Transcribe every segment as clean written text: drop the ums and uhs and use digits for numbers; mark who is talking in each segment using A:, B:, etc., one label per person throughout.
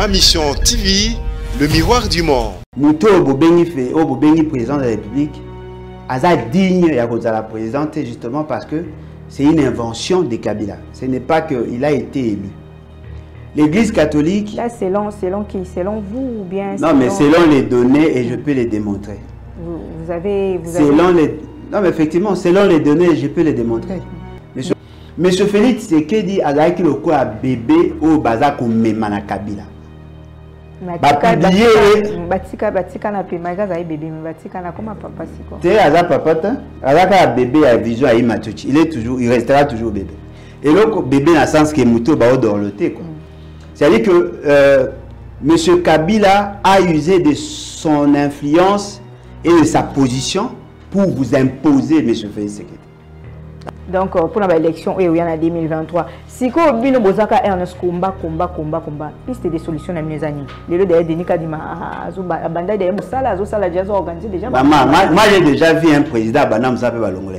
A: Ma Mission TV, le miroir du monde.
B: Mouto Bobengi fait, au Bobengi président de la République, Aza digne et à la présidente justement parce que c'est une invention de Kabila. Ce n'est pas qu'il a été élu. L'Église catholique...
C: Là, selon qui? Selon vous ou bien...
B: Non, mais selon les données, et je peux les démontrer.
C: Vous avez...
B: Non, mais effectivement, selon les données, je peux les démontrer. Monsieur Félix Tshisekedi a dit qu'il y a un bébé au bazar comme Memana Kabila. Batika na pemaga za bébé batika na comment papa siko. Té aza papa ta, azaka bébé a vision à Imatuchi, il restera toujours bébé. Et le bébé na sens que muto ba odorloté quoi. C'est-à-dire que monsieur Kabila a usé de son influence et de sa position pour vous imposer monsieur Félix Tshisekedi. Donc pour l'élection il y en a 2023. Si ko bino bozaka Ernest combat. Piste de solutions na minezani. Les deux d'ailleurs Denis Kadima azuba banda de musala azosala déjà organisé déjà. Maman, moi j'ai déjà vu un président banam ça peut balongolé.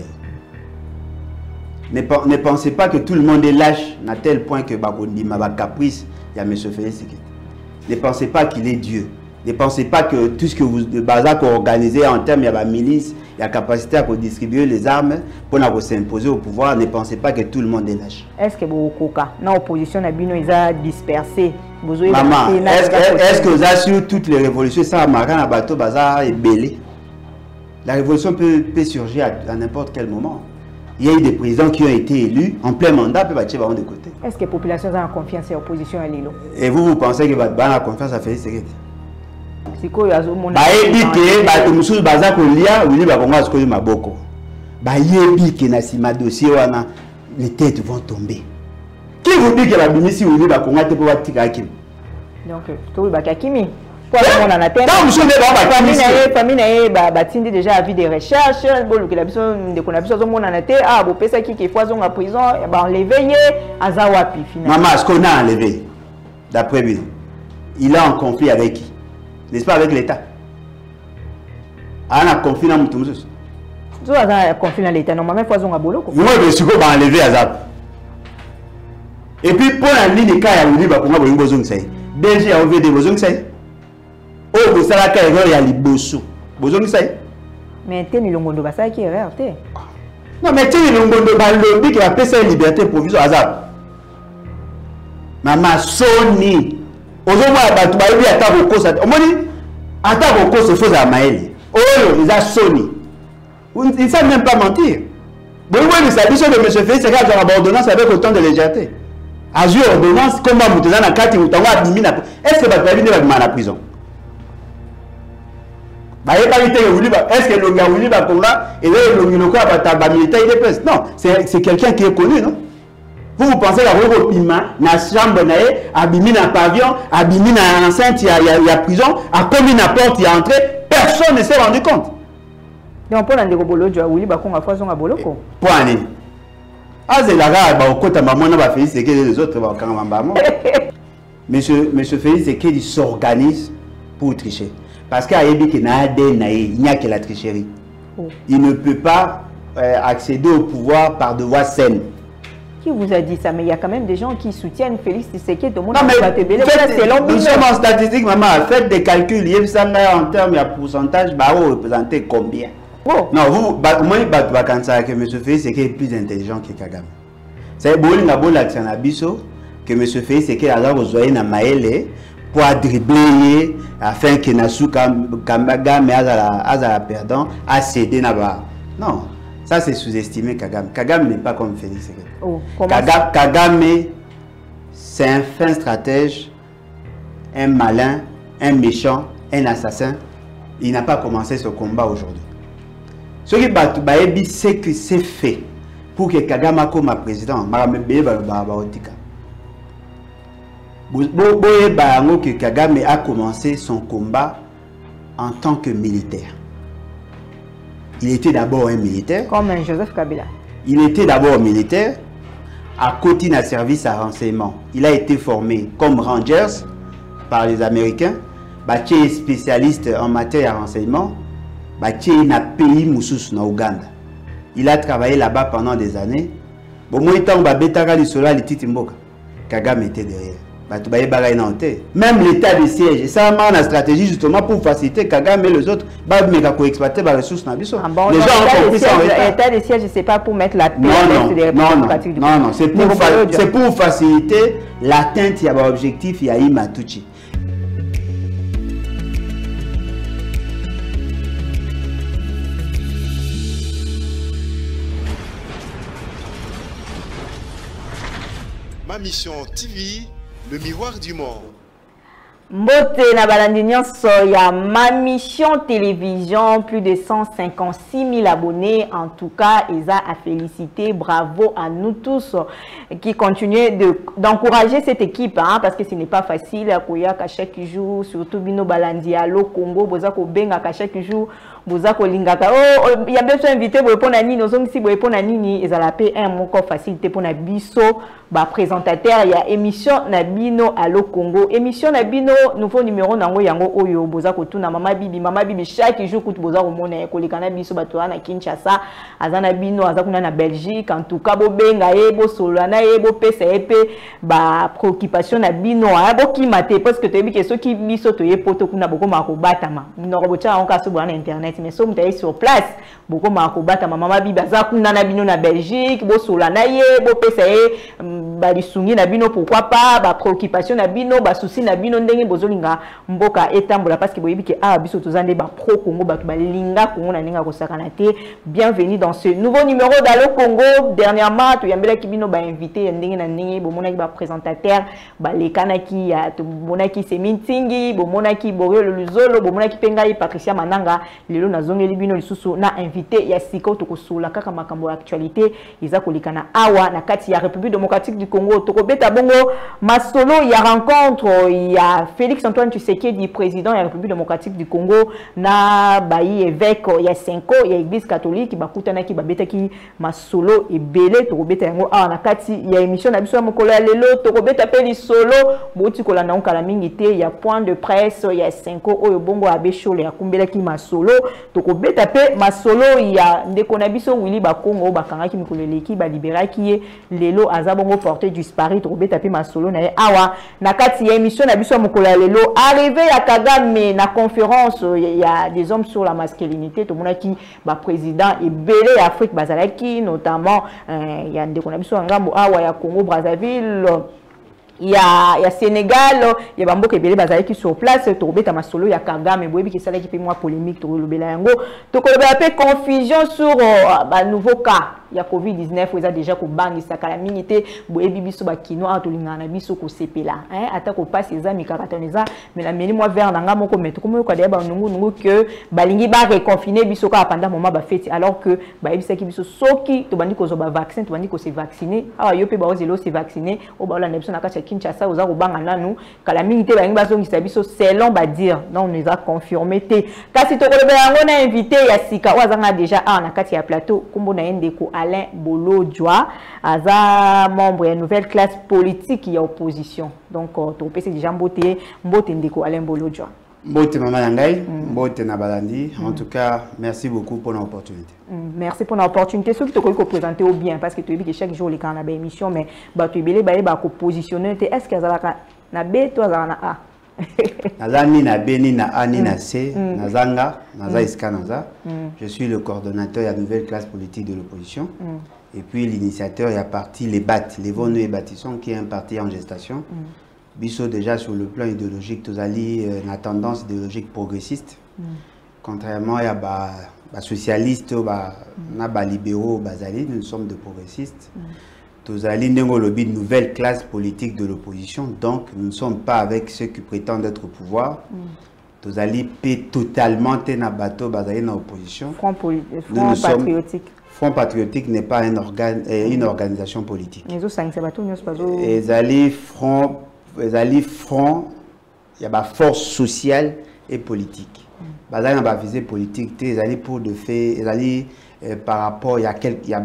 B: Ne pensez pas que tout le monde est lâche à tel point que bakondi ma caprice il y a monsieur Félix Tshisekedi. Ne pensez pas qu'il est Dieu. Ne pensez pas que tout ce que vous de bazar organisé en termes il y a la milice, il y a capacité à distribuer les armes pour s'imposer au pouvoir. Ne pensez pas que tout le monde est lâche. Est-ce que vous dans l'opposition ils ont dispersé? Maman, est-ce que vous avez sur toutes les révolutions ça marqué un bateau bazar et belé? La révolution peut surgir à n'importe quel moment. Il y a eu des présidents qui ont été élus en plein mandat peut battre de côté. Est-ce que la population a confiance à l'opposition à l'îlot? Et vous pensez que votre a confiance à Félix Tshisekedi? Les têtes vont tomber. Qui vous dit que la ministre ou la Congo pour votre Tikakim? Donc, tout le Bakakimi. Pour le monde en atteinte. Non, monsieur, famille déjà avis des recherches. Maman, est-ce qu'on a enlevé? D'après lui, il est en conflit avec qui? N'est-ce pas avec l'État? On a conflit dans Moutoumous. Tu as conflit dans l'État, normalement, il faut enlever. Oui, mais ce qu'on va enlever à Zap. Et puis, pour la ligne de cas, il y a un besoin de ça. DG a enlevé des besoins de ça. Oh, vous savez qu'il y a des besoins de ça. Mais tu es le monde de ça qui est erreur. Non, mais tu es le monde de lobby qui a fait sa liberté provisoire à Zap. Maman, Sony. Aujourd'hui, il y a des causes. Attaque aux causes, c'est faux à Maël. Oh, ils ont Sony. Ils ne savent même pas mentir. Bon, oui, mais ça dit que M. Félix Tshisekedi a une ordonnance avec autant de légèreté. A joué ordonnance, comme vous avez une carte, vous avez admis. Est-ce que vous avez mis la prison? Est-ce que le gars voulu et le militaire il est presse? Non, c'est quelqu'un qui est connu, non? Vous pensez que vous piment, dans la chambre, abîmé dans le pavillon, abîmé dans l'enceinte, il y a prison, à combien de porte il y a entré, personne ne s'est rendu compte. Donc, pour l'année, vous avez dit que vous avez fait boloko. Pour l'année. Ah, c'est la rare, les autres, Monsieur Félix Tshisekedi s'organise pour tricher. Parce qu'il n'y a que la tricherie. Il ne peut pas accéder au pouvoir par devoir saine. Qui vous a dit ça? Mais il y a quand même des gens qui soutiennent Félix Tshisekedi. Tout le monde nous sommes en statistique, maman. Faites des calculs. En termes de pourcentage, vous représentez combien? Oh. Non, vous, moi, que M. Félix Tshisekedi est plus intelligent que Kagame. C'est bon, il y a bon l'action à Bisso que M. Félix Tshisekedi a besoin de Maëlle pour dribbler afin que Nassou Kagame a perdant à céder là-bas. Non. Ça, c'est sous-estimé Kagame. Kagame n'est pas comme Félix Tshisekedi. Oh, Kagame, c'est un fin stratège, un malin, un méchant, un assassin. Il n'a pas commencé ce combat aujourd'hui. Ce qui est c'est que c'est fait pour que Kagame comme président. Que Kagame a commencé son combat en tant que militaire. Il était d'abord un militaire. Comme Joseph Kabila. Il était d'abord militaire. À côté d'un service à renseignement. Il a été formé comme Rangers par les Américains. Il est spécialiste en matière de renseignement. Il a pays Moussous en Ouganda. Il a travaillé là-bas pendant des années. Bon, moi, il y a Kagame était derrière. Même l'état de siège, et ça a une stratégie justement pour faciliter Kagame et les autres, exploiter les ressources. Les gens ont compris ça.
C: L'état de siège, c'est pas pour mettre la paix.
B: Non, c'est pour faciliter l'atteinte, il y a un objectif, il y a Imatuchi.
A: Ma mission TV, le miroir du monde.
C: Mbote na balandi nyonso ya Ma Mission Télévision, plus de 156 000 abonnés. En tout cas, Eza a félicité, bravo à nous tous qui continuent d'encourager cette équipe, hein, parce que ce n'est pas facile à Koya à chaque jour, surtout Bino Balandi à l'eau Congo, Bozako Benga à chaque jour. Bozako Lingaka, oh, il y a besoin d'inviter pour nani, nous sommes ici pour nani, et à la paix un mot facilité pour Nabiso, bah présentateur, il y a émission Nabino à l'eau Congo, émission Nabino, nouveau numéro nango yango oyo, Bozako tuna mama bibi chaque jour kout Bozako mona kolikana biso batoa na Kinshasa, azana bino azakuna na Belgique, en tout cas bo benga bo solana bo pesa epe ba préoccupation na bino bo kimate parce que tu as ceux qui biso to poto kuna boko makobatama, norobocha on kaso na internet. Mais sommes sur place beaucoup makobata mama biba za kuna na bino na Belgique bo solana bo pesa ba lisungi na bino, pourquoi pas ba préoccupation na bino ba souci na bino ndenge bozolinga mboka etambola parce que boyebi ke biso tozande ba pro Congo ba linga Congo na ninga ko sakana te. Bienvenue dans ce nouveau numéro d'Allo Congo. Dernièrement to yambela ki bino ba invité ndenge na ndenge bo mona ki ba présentateur ba lekana ki ya to mona ki se mintingi bo mona ki Borio Luzolo bo mona ki pengai Patricia Mananga lelo na zongeli bino lisusu na invité ya siko to kosula kaka makambo actualité iza kolikana awa na kati ya République démocratique du Congo to kobeta bongo masolo ya rencontre ya Félix Antoine Tshisekedi président de la République démocratique du Congo na bayi évêque ya Senko ya église catholique bakutana ki babeta ki masolo ebele to kobeta yango awa na kati ya émission na biso ya mokolo ya lelo to kobeta pe lisolo boti kolanda nkala mingi te ya point de presse ya Senko oyo bongo abeshole ya kumbela ki masolo to kobeta pe masolo ya ndeko na biso Willy Bakongo bakanga ki mikolo leki ba liberaki ye lelo azabongo porté disparu to kobeta pe masolo na ye awa na kati ya émission na biso ya mokolo ya lelo arrivé ya Kagame na conférence il y a des hommes sur la masculinité to monaki ba président ebele ya Afrique bazalaki notamment ya ndeko na biso ngambo awa ya Congo Brazzaville. Il y a Sénégal, il y a Bambo Kebele Bazalaki sur place, to beta masolo ya Kagame, boyebi ki sala ki pe moi polémique to lobela yango, to kolobela pe confusion sur ba nouveau cas. Il y a Covid-19, ils ont déjà ko bangi sa calamité, boyebi biso ba kino a to lingana biso ko sepela, hein, ata ko passe les amis karatoneza, mais la meni moi vers nanga moko meto komo ko de ba nungu que balingi ba reconfiner biso ka pendant moment ba fête alors que ba ebisa ki biso soki to bandi ko zo ba vaccin, to bandi ko se vacciner, ah yo pe ba ozelo se vacciner, o ba la nebiso na ka Kinshasa oza kobanga nanu kala mingi te bangi bazongisa biso selon ba dire non on nous a confirmé te kasi to kolobela yango na invité ya sika wazanga déjà na kati ya plateau kombo na ndeko Alain Bolojwa aza membre ya nouvelle classe politique ya opposition donc to pese déjà mbote ndeko Alain Bolojwa.
B: Mbote Maman Nangai, Mbote Nabalandi. En tout cas, merci beaucoup pour l'opportunité.
C: Merci pour l'opportunité. Ceux qui te connaissent présenter au bien, parce que tu as vu que chaque jour, les cas dans émission, mais tu es positionné. Est-ce que tu as B, toi, tu as A?
B: Nazani na B, ni na A, ni na C, Nazanga, Naza Iska Naza. Je suis le coordonnateur de la nouvelle classe politique de l'opposition. Et puis l'initiateur, il y a parti les BAT, les Vonu et Bâtissons, qui est un parti en gestation. Biso déjà sur le plan idéologique, tous allés la tendance idéologique progressiste. Contrairement à les socialistes, les libéraux, nous sommes de progressistes. Tous allés dans le lobby de nouvelle classe politique de l'opposition. Donc nous ne sommes pas avec ceux qui prétendent être au pouvoir. Tous allés totalement dans bateau dans l'opposition.
C: Front patriotique.
B: Front patriotique n'est pas un organe, une organisation politique. Les alliés front. Les front, il y a une force sociale et politique. Il y a une visée politique, les alliés pour de fait, les alliés par rapport, il y a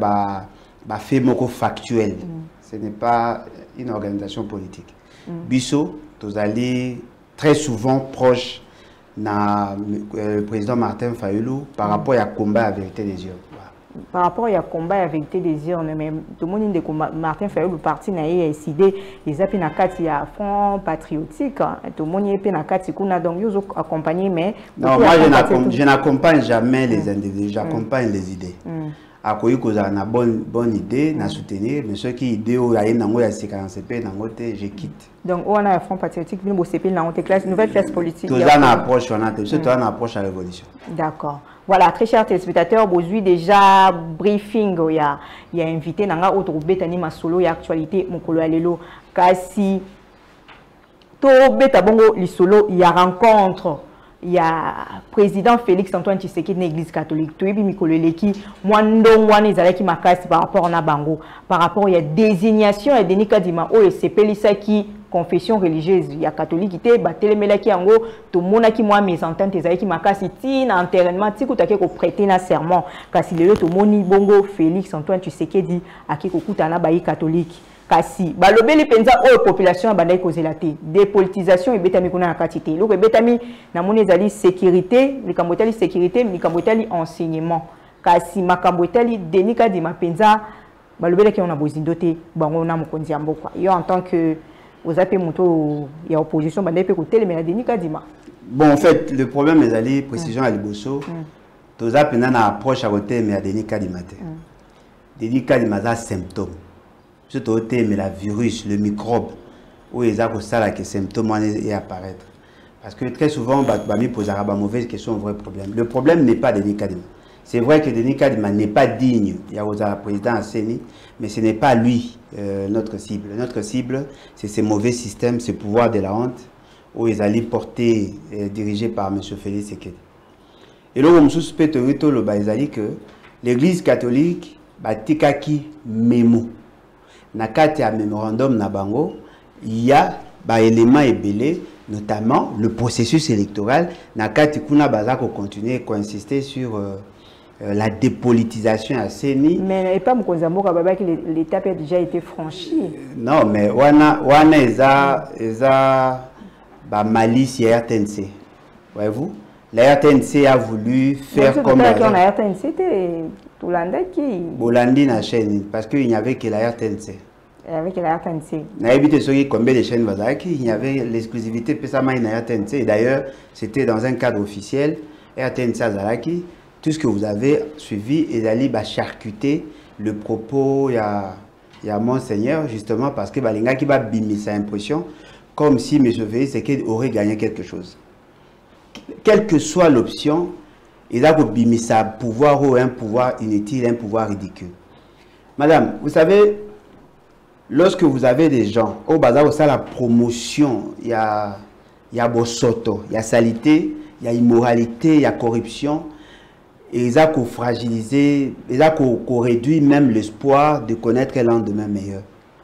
B: un fait factuel. Ce n'est pas une organisation politique. Bisso, les alliés très souvent proches du président Martin Fayulu par rapport à combat à la vérité des yeux.
C: par rapport à combat et à vérité des urnes, mais tout le monde dit que Martin Fayulu, le parti n'a pas décidé, ils ont fait un front patriotique, tout le monde a fait un donc ils ont accompagné, mais...
B: Non, moi je n'accompagne jamais les individus, j'accompagne les idées. À quoi ils ont une bonne idée, à soutenir, mais ceux qui idée où il y a une CP, je quitte.
C: Donc, on a un front patriotique, nous avons une nouvelle classe politique.
B: Tout ça, on approche, surtout on approche à la révolution.
C: D'accord. Voilà, très chers téléspectateurs, aujourd'hui déjà briefing, il y a invité nanga autre betani masolo ya actualité mokolo alelo kasi to beta bongo lisolo il y a rencontre. Il y a président Félix Antoine Tshisekedi de l'église catholique. Tout ebi mikolo leki mwando mwana ezalaki makasi par rapport na bango. Par rapport il y a désignation et denika dima o sepelisa ki confession religieuse ya catholique ite batelemelaki yango to monaki mwa mésentente ezalaki makasi ti na enterrement ti kutake ko prêter na serment kasi lelo to moni bongo Félix Antoine Tshisekedi aki kokuta na bayi catholique. Kasi balobeli penza o population bandai kozela te dépolitisation ebetami kuna na katite loko ebetami na moni ezali sécurité likambo etali sécurité likambo etali enseignement kasi makambo etali denika di mapenza balobeli ki on a bozindo te bango na mokonzi ya mboka yo en tant que aux appels moto et opposition bandai pe kotel mais la denika dima.
B: Bon, en fait le problème est ali précision à liboso tous appels na approche à côté mais à denika dima te denika dima za symptôme. Surtout mais la virus, le microbe, où ils ont ça que symptômes et apparaître. Parce que très souvent, Bami pose une mauvaise question, un vrai problème. Le problème n'est pas Denis Kadima. C'est vrai que Denis Kadima n'est pas digne. Il y a un président à Séni, mais ce n'est pas lui notre cible. Notre cible, c'est ces mauvais systèmes, ce pouvoir de la honte, où ils allaient porter, dirigé par M. Félix Tshisekedi. Et là, on suspecte que l'Église catholique, Tikaki Memo. Nakati a mémorandum na bango, il y a des éléments ébélés, notamment le processus électoral. Nakati kuna bazako continuer à insister sur la dépolitisation à Séni.
C: Mais et pas Mkonzambo Kababa que l'étape a déjà été franchie.
B: Non, mais wana eza ba malice ya RTNC. Voyez-vous? La RTNC a voulu faire comme
C: la RTNC Toulanda qui
B: Bolandi na chaîne parce qu'il n'y avait que la RTNC.
C: Avec la RTNC.
B: Na évité ce combien de chaînes bazaki, il y avait l'exclusivité pesama na RTNC et d'ailleurs, c'était dans un cadre officiel RTNC Azalaki, tout ce que vous avez suivi et d'aller charcuter le propos il y a Monseigneur justement parce que balinga qui va bimer sa impression comme si M. Félix Tshisekedi aurait gagné quelque chose. Quelle que soit l'option, il a bimé sa pouvoir ou un pouvoir inutile, un pouvoir ridicule. Madame, vous savez, lorsque vous avez des gens, au bazar, ça la promotion, il y a bosoto, il y a saleté, il y a immoralité, il y a corruption, et ils ont fragilisé, ils ont réduit même l'espoir de connaître un lendemain meilleur.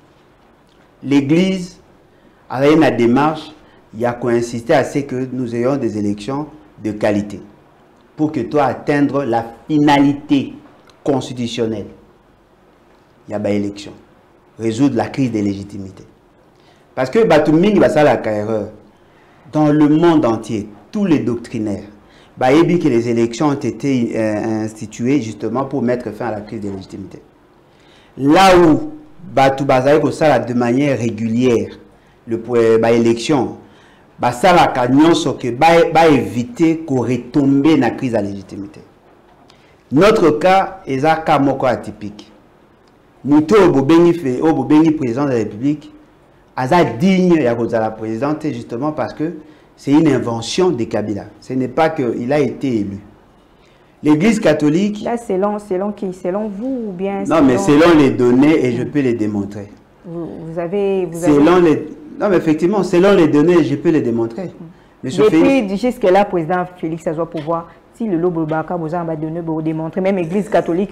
B: L'Église, avec la démarche, il y a insisté à ce que nous ayons des élections de qualité pour que toi atteindre la finalité constitutionnelle. Il y a des élections. Résoudre la crise de légitimité. Parce que Batouming va ça la erreur. Dans le monde entier, tous les doctrinaires, dit que les élections ont été instituées justement pour mettre fin à la crise de légitimité. Là où Batou Bazaï ça de manière régulière, l'élection, ça la cagnon que va éviter qu'on retombe dans la crise de légitimité. Notre cas est un cas atypique. Nous sommes président de la République, digne de la présidente justement parce que c'est une invention de Kabila. Ce n'est pas qu'il a été élu. L'Église catholique...
C: Là, selon qui? Selon vous ou bien...
B: Non, mais selon les données, et je peux les démontrer.
C: Vous avez...
B: Non, mais effectivement, selon les données, je peux les démontrer.
C: Depuis jusque-là, président Félix Azoua pouvoir, si le lobo Baka vous a donné pour démontrer, même l'Église catholique,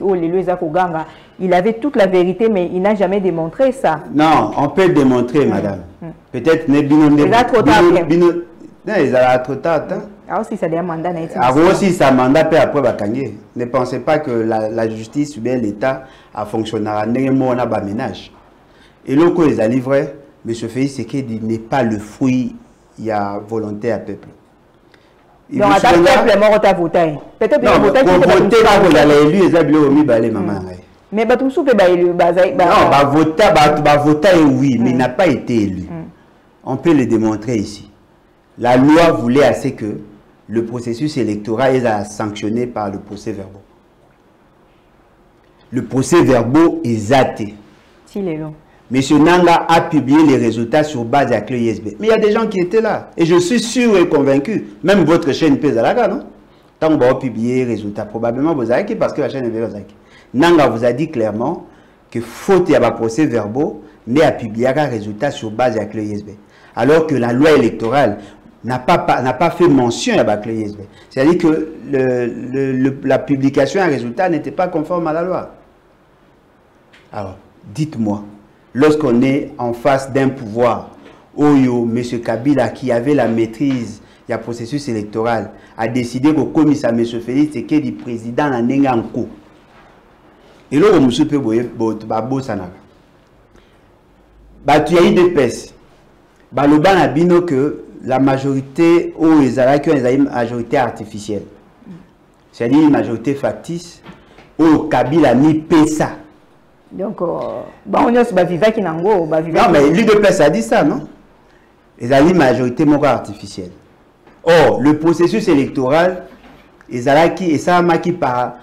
C: il avait toute la vérité, mais il n'a jamais démontré ça.
B: Non, on peut le démontrer, madame. Peut-être...
C: Il a trop tard.
B: Non, ils ont trop tard.
C: Alors si ça a un mandat,
B: alors si ça mandat peut après Bakangé. Ne pensez pas que la justice ou bien l'État a fonctionné à ménage. Et là, quand ils ont livré, M. Félix Tshisekedi n'est pas le fruit, il y a volonté à peuple.
C: Donc, à ta peuple, mort, tu as voté. Peut-être que tu as voté.
B: Non, pour voter, vous allez élu, ils ont mis balé, maman.
C: Mais tu souffles, élu.
B: Non, voter, oui, mais il n'a pas été élu. On peut le démontrer ici. La loi voulait assez que le processus électoral est sanctionné par le procès-verbal. Le procès-verbal est athée. Monsieur Nanga a publié les résultats sur base de la clé USB. Mais il y a des gens qui étaient là. Et je suis sûr et convaincu. Même votre chaîne Pézalaka, non? Tant qu'on va publier les résultats, probablement vous avez parce que la chaîne est Pézalaka. Nanga vous a dit clairement que faute y a un procès-verbal, mais a publié les résultats sur base de la clé USB. Alors que la loi électorale n'a pas fait mention à la clé USB. C'est-à-dire que la publication d'un résultat n'était pas conforme à la loi. Alors, dites-moi, lorsqu'on est en face d'un pouvoir, Oyo, M. Kabila, qui avait la maîtrise du processus électoral, a décidé que commissaire M. Félix Tshisekedi président en Nenganko. Et là, on peut tu as eu des pèses. Baloban a dit que la majorité, ou les Arabes, ont une majorité artificielle. C'est-à-dire une majorité factice, où Kabila a mis PESA.
C: Donc, on a vivre qui n'a pas.
B: Non, mais l'UDPS a dit ça, non? Ils ont une majorité artificielle. Or, le processus électoral, ils ont qui par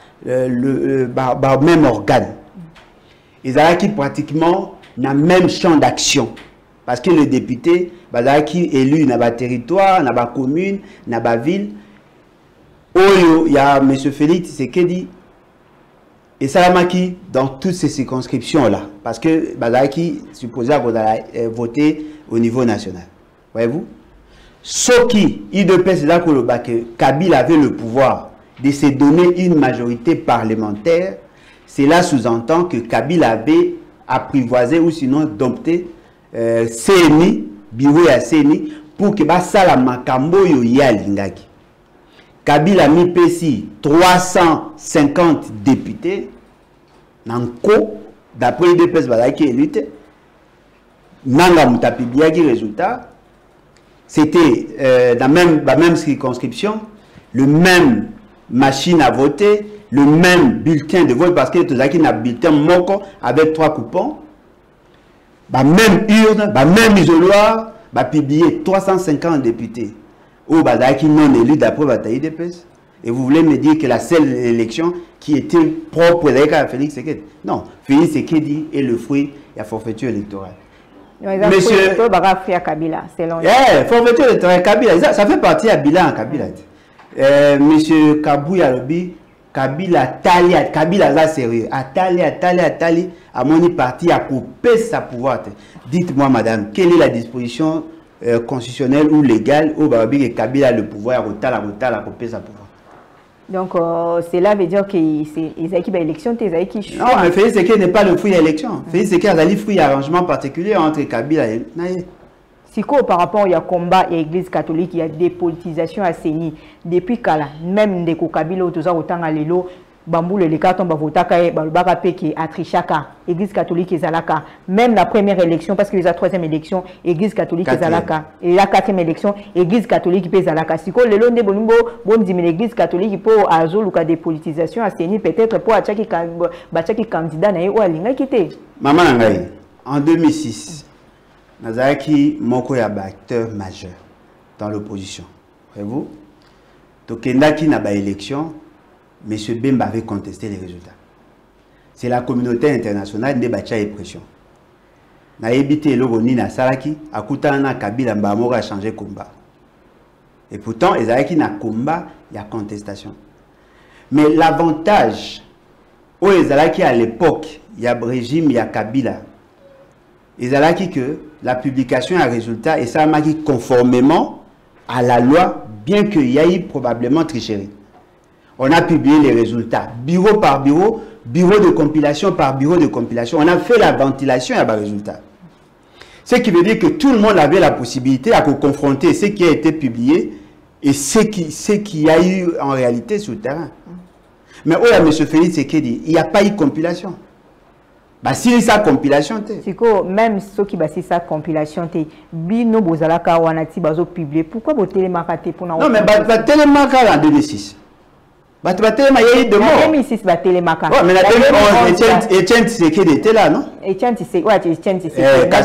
B: le même organe. Ils ont pratiquement dans le même champ d'action. Parce que le député, qui est élu dans le territoire, dans la commune, dans la ville, il y a M. Félix Tshisekedi. Et Salamaki dans toutes ces circonscriptions-là. Parce que Bazaki supposé voter au niveau national. Voyez-vous? Ce qui, c'est là que Kabila avait le pouvoir de se donner une majorité parlementaire. Cela sous-entend que Kabila avait apprivoisé ou sinon dompté CNI, bureau à CNI, pour que Basala Makambo yoya lingaki. Kabila mi pesi 350 députés nanko d'après l'UDPS qui est élu. Nanga mutapibia qui résultat c'était dans la même circonscription, le même machine à voter, le même bulletin de vote parce que tout ça qui n'a bulletin moko avec 3 coupons, même urne, même isoloir, publier 350 députés. Ou qui non élu d'après Bataille des PES. Et vous voulez me dire que la seule élection qui était propre à Félix Tshisekedi. Non, Félix Tshisekedi est le fruit de la forfaiture électorale.
C: Monsieur Kabila,
B: forfaiture électorale Kabila, ça fait partie à bilan Kabila. Monsieur Kabou Yalobi, Kabila Kabila sérieux. Atali, à mon parti à couper sa pouvoir. Dites-moi madame, quelle est la disposition constitutionnel ou légal où Kabila a le pouvoir à couper sa pouvoir.
C: Donc, cela veut dire qu'ils ont une élection, ils ont qui.
B: Non, mais Félix Tshisekedi n'est pas le fruit de l'élection. Félix Tshisekedi a le fruit d'arrangement particulier entre Kabila et Naye.
C: Si par rapport au combat et l'Église catholique, il y a des politisations à CENI. Depuis Kala, même des Kabila, autant à l'élo, Bamboule, les cartons, Bavotaka, Balbaka Peki, Atrichaka, Église catholique et Zalaka. Même la première élection, parce que c'est la troisième élection, Église catholique et Zalaka. Et la quatrième élection, Église catholique et Zalaka. Si le long de Bonumbo, bon dit, mais l'Église catholique pour Azul ou des politisations à CENI, peut-être pour Achaki candidat ou à Linga quitté.
B: Maman Nangaï, en 2006, Nazaki Moko est acteur majeur dans l'opposition. Voyez-vous? Tokendaki n'a pas élection. M. Bemba avait contesté les résultats. C'est la communauté internationale qui a fait pression. Na évité le Roni na Saraki, à Koutana Kabila Mbamora a changé combat. Et pourtant, ils avaient na combat, il y a contestation. Mais l'avantage, où ils avaient à l'époque, il y a régime, il y a Kabila. Ils avaient que la publication a résultat et ça m'a dit conformément à la loi, bien qu'il y ait eu probablement tricherie. On a publié les résultats, bureau par bureau, bureau de compilation par bureau de compilation. On a fait la ventilation et les résultats. Ce qui veut dire que tout le monde avait la possibilité à confronter ce qui a été publié et ce qui y a eu en réalité sur le terrain. Mais où M. Félix Tshisekedi, il n'y a pas eu compilation. Bah, si ça compilation,
C: même ceux qui basent sa compilation, bino bozalaka wanati bazo publier. Pourquoi vous télémarquez pour
B: non, mais bah télémarqué en 2006. Bah télémarqué il y a eu de morts.
C: En 2006 bah télémarqué.
B: Ouais, mais la 2011 Etienne Tshisekedi était là, non?
C: Etienne Tshisekedi, ouais, Etienne Tshisekedi.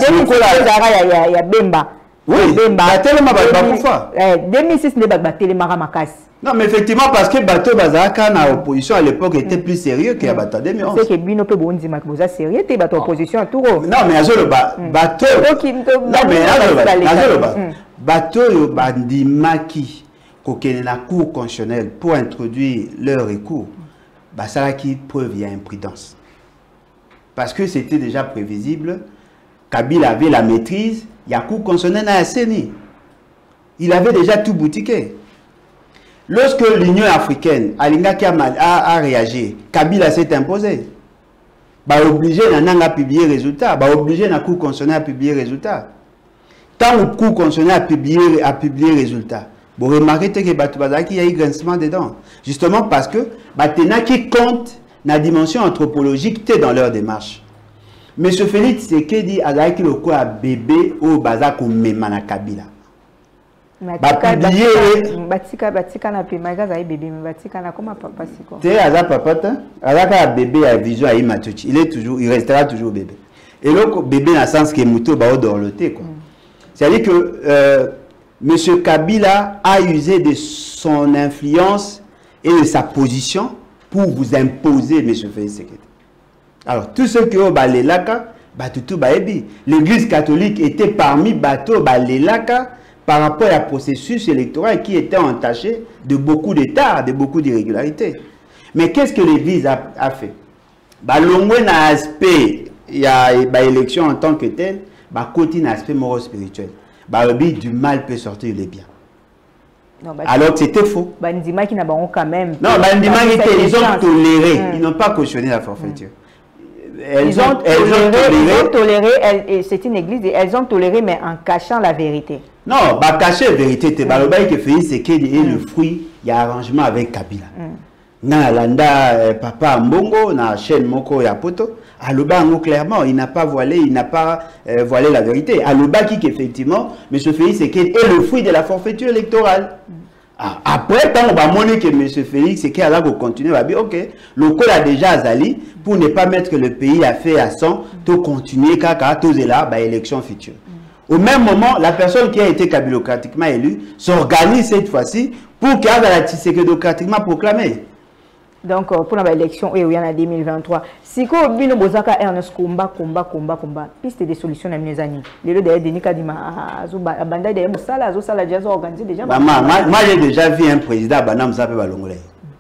C: Il y a Bemba.
B: Oui, Bemba tellement bah pourquoi?
C: 2006 ne bah télémarqué makasi.
B: Non, mais effectivement, parce que Bato Bazaka, dans l'opposition à l'époque, était plus sérieux qu'il y a Bato 2011.
C: C'est que Bino peut bon dire que vous êtes sérieux, tu es Bato opposition à tout.
B: Non, mais Azolo Bato. Non, mais Azolo Bato Bandimaki, qui est la Cour constitutionnelle pour introduire leur recours, ça qui preuve il y a imprudence. Parce que c'était déjà prévisible, Kabila avait la maîtrise, il y a Cour constitutionnelle à Asseni. Il avait déjà tout boutiqué. Lorsque l'Union africaine, Alinga a réagi, Kabila s'est imposé. Bah obligé à publier résultat, bah obligé na Cour constitutionnelle à publier résultat. Tant le Cour constitutionnelle a publié résultat, vous remarquez que il y a eu grincement dedans. Justement parce que Batena qui compte la dimension anthropologique dans leur démarche. Monsieur Félix Tshisekedi a dit qu'il y a un bébé au bazar comme Memana Kabila. Batika na pe magaza bébé batika na comment papa siko. Té aza papa ta, azaka bébé à vision à Imatuchi, il restera toujours bébé. Et le bébé dans le sens que muto ba odorloté quoi. C'est-à-dire que monsieur Kabila a usé de son influence et de sa position pour vous imposer monsieur Félix Tshisekedi. Alors tous ceux qui ont balelaka, batutu baebi, l'église catholique était parmi bateau balelaka par rapport à processus électoral qui était entaché de beaucoup d'états, de beaucoup d'irrégularités. Mais qu'est-ce que l'Église a fait? L'ongwe n'a aspect, il y a l'élection en tant que telle, côté n'a aspect moral spirituel. Du mal peut sortir le bien. Non, alors que c'était faux.
C: Bandima qui n'a pas quand même.
B: Non, Bandima ils ont toléré, ils n'ont pas cautionné la forfaiture.
C: Ils ont toléré, c'est une église, elles ont toléré, mais en cachant la vérité.
B: Non, cacher la vérité, c'est que Félix Tshisekedi est le fruit, il y a arrangement avec Kabila. Na landa papa Mbongo, na chaîne Moko ya Poto, Aloba clairement, il n'a pas voilé, voilé la vérité. Aloba qui effectivement, M. Félix Tshisekedi est le fruit de la forfaiture électorale. Après, quand on va montrer que M. Félix Tshisekedi a continué, on va dire, ok, le code a déjà azali pour ne pas mettre le pays à fait à 100, de continuer car tous est là, élection future. Au même moment, la personne qui a été kabilocratiquement élue s'organise cette fois-ci pour qu'elle soit démocratiquement proclamée.
C: Donc, pour l'élection, il y en a 2023. Si vous avez un combat, piste de solutions dans les années. Les deux Denis Kadima,
B: moi, j'ai déjà vu un président Banam Zapé Balongolais.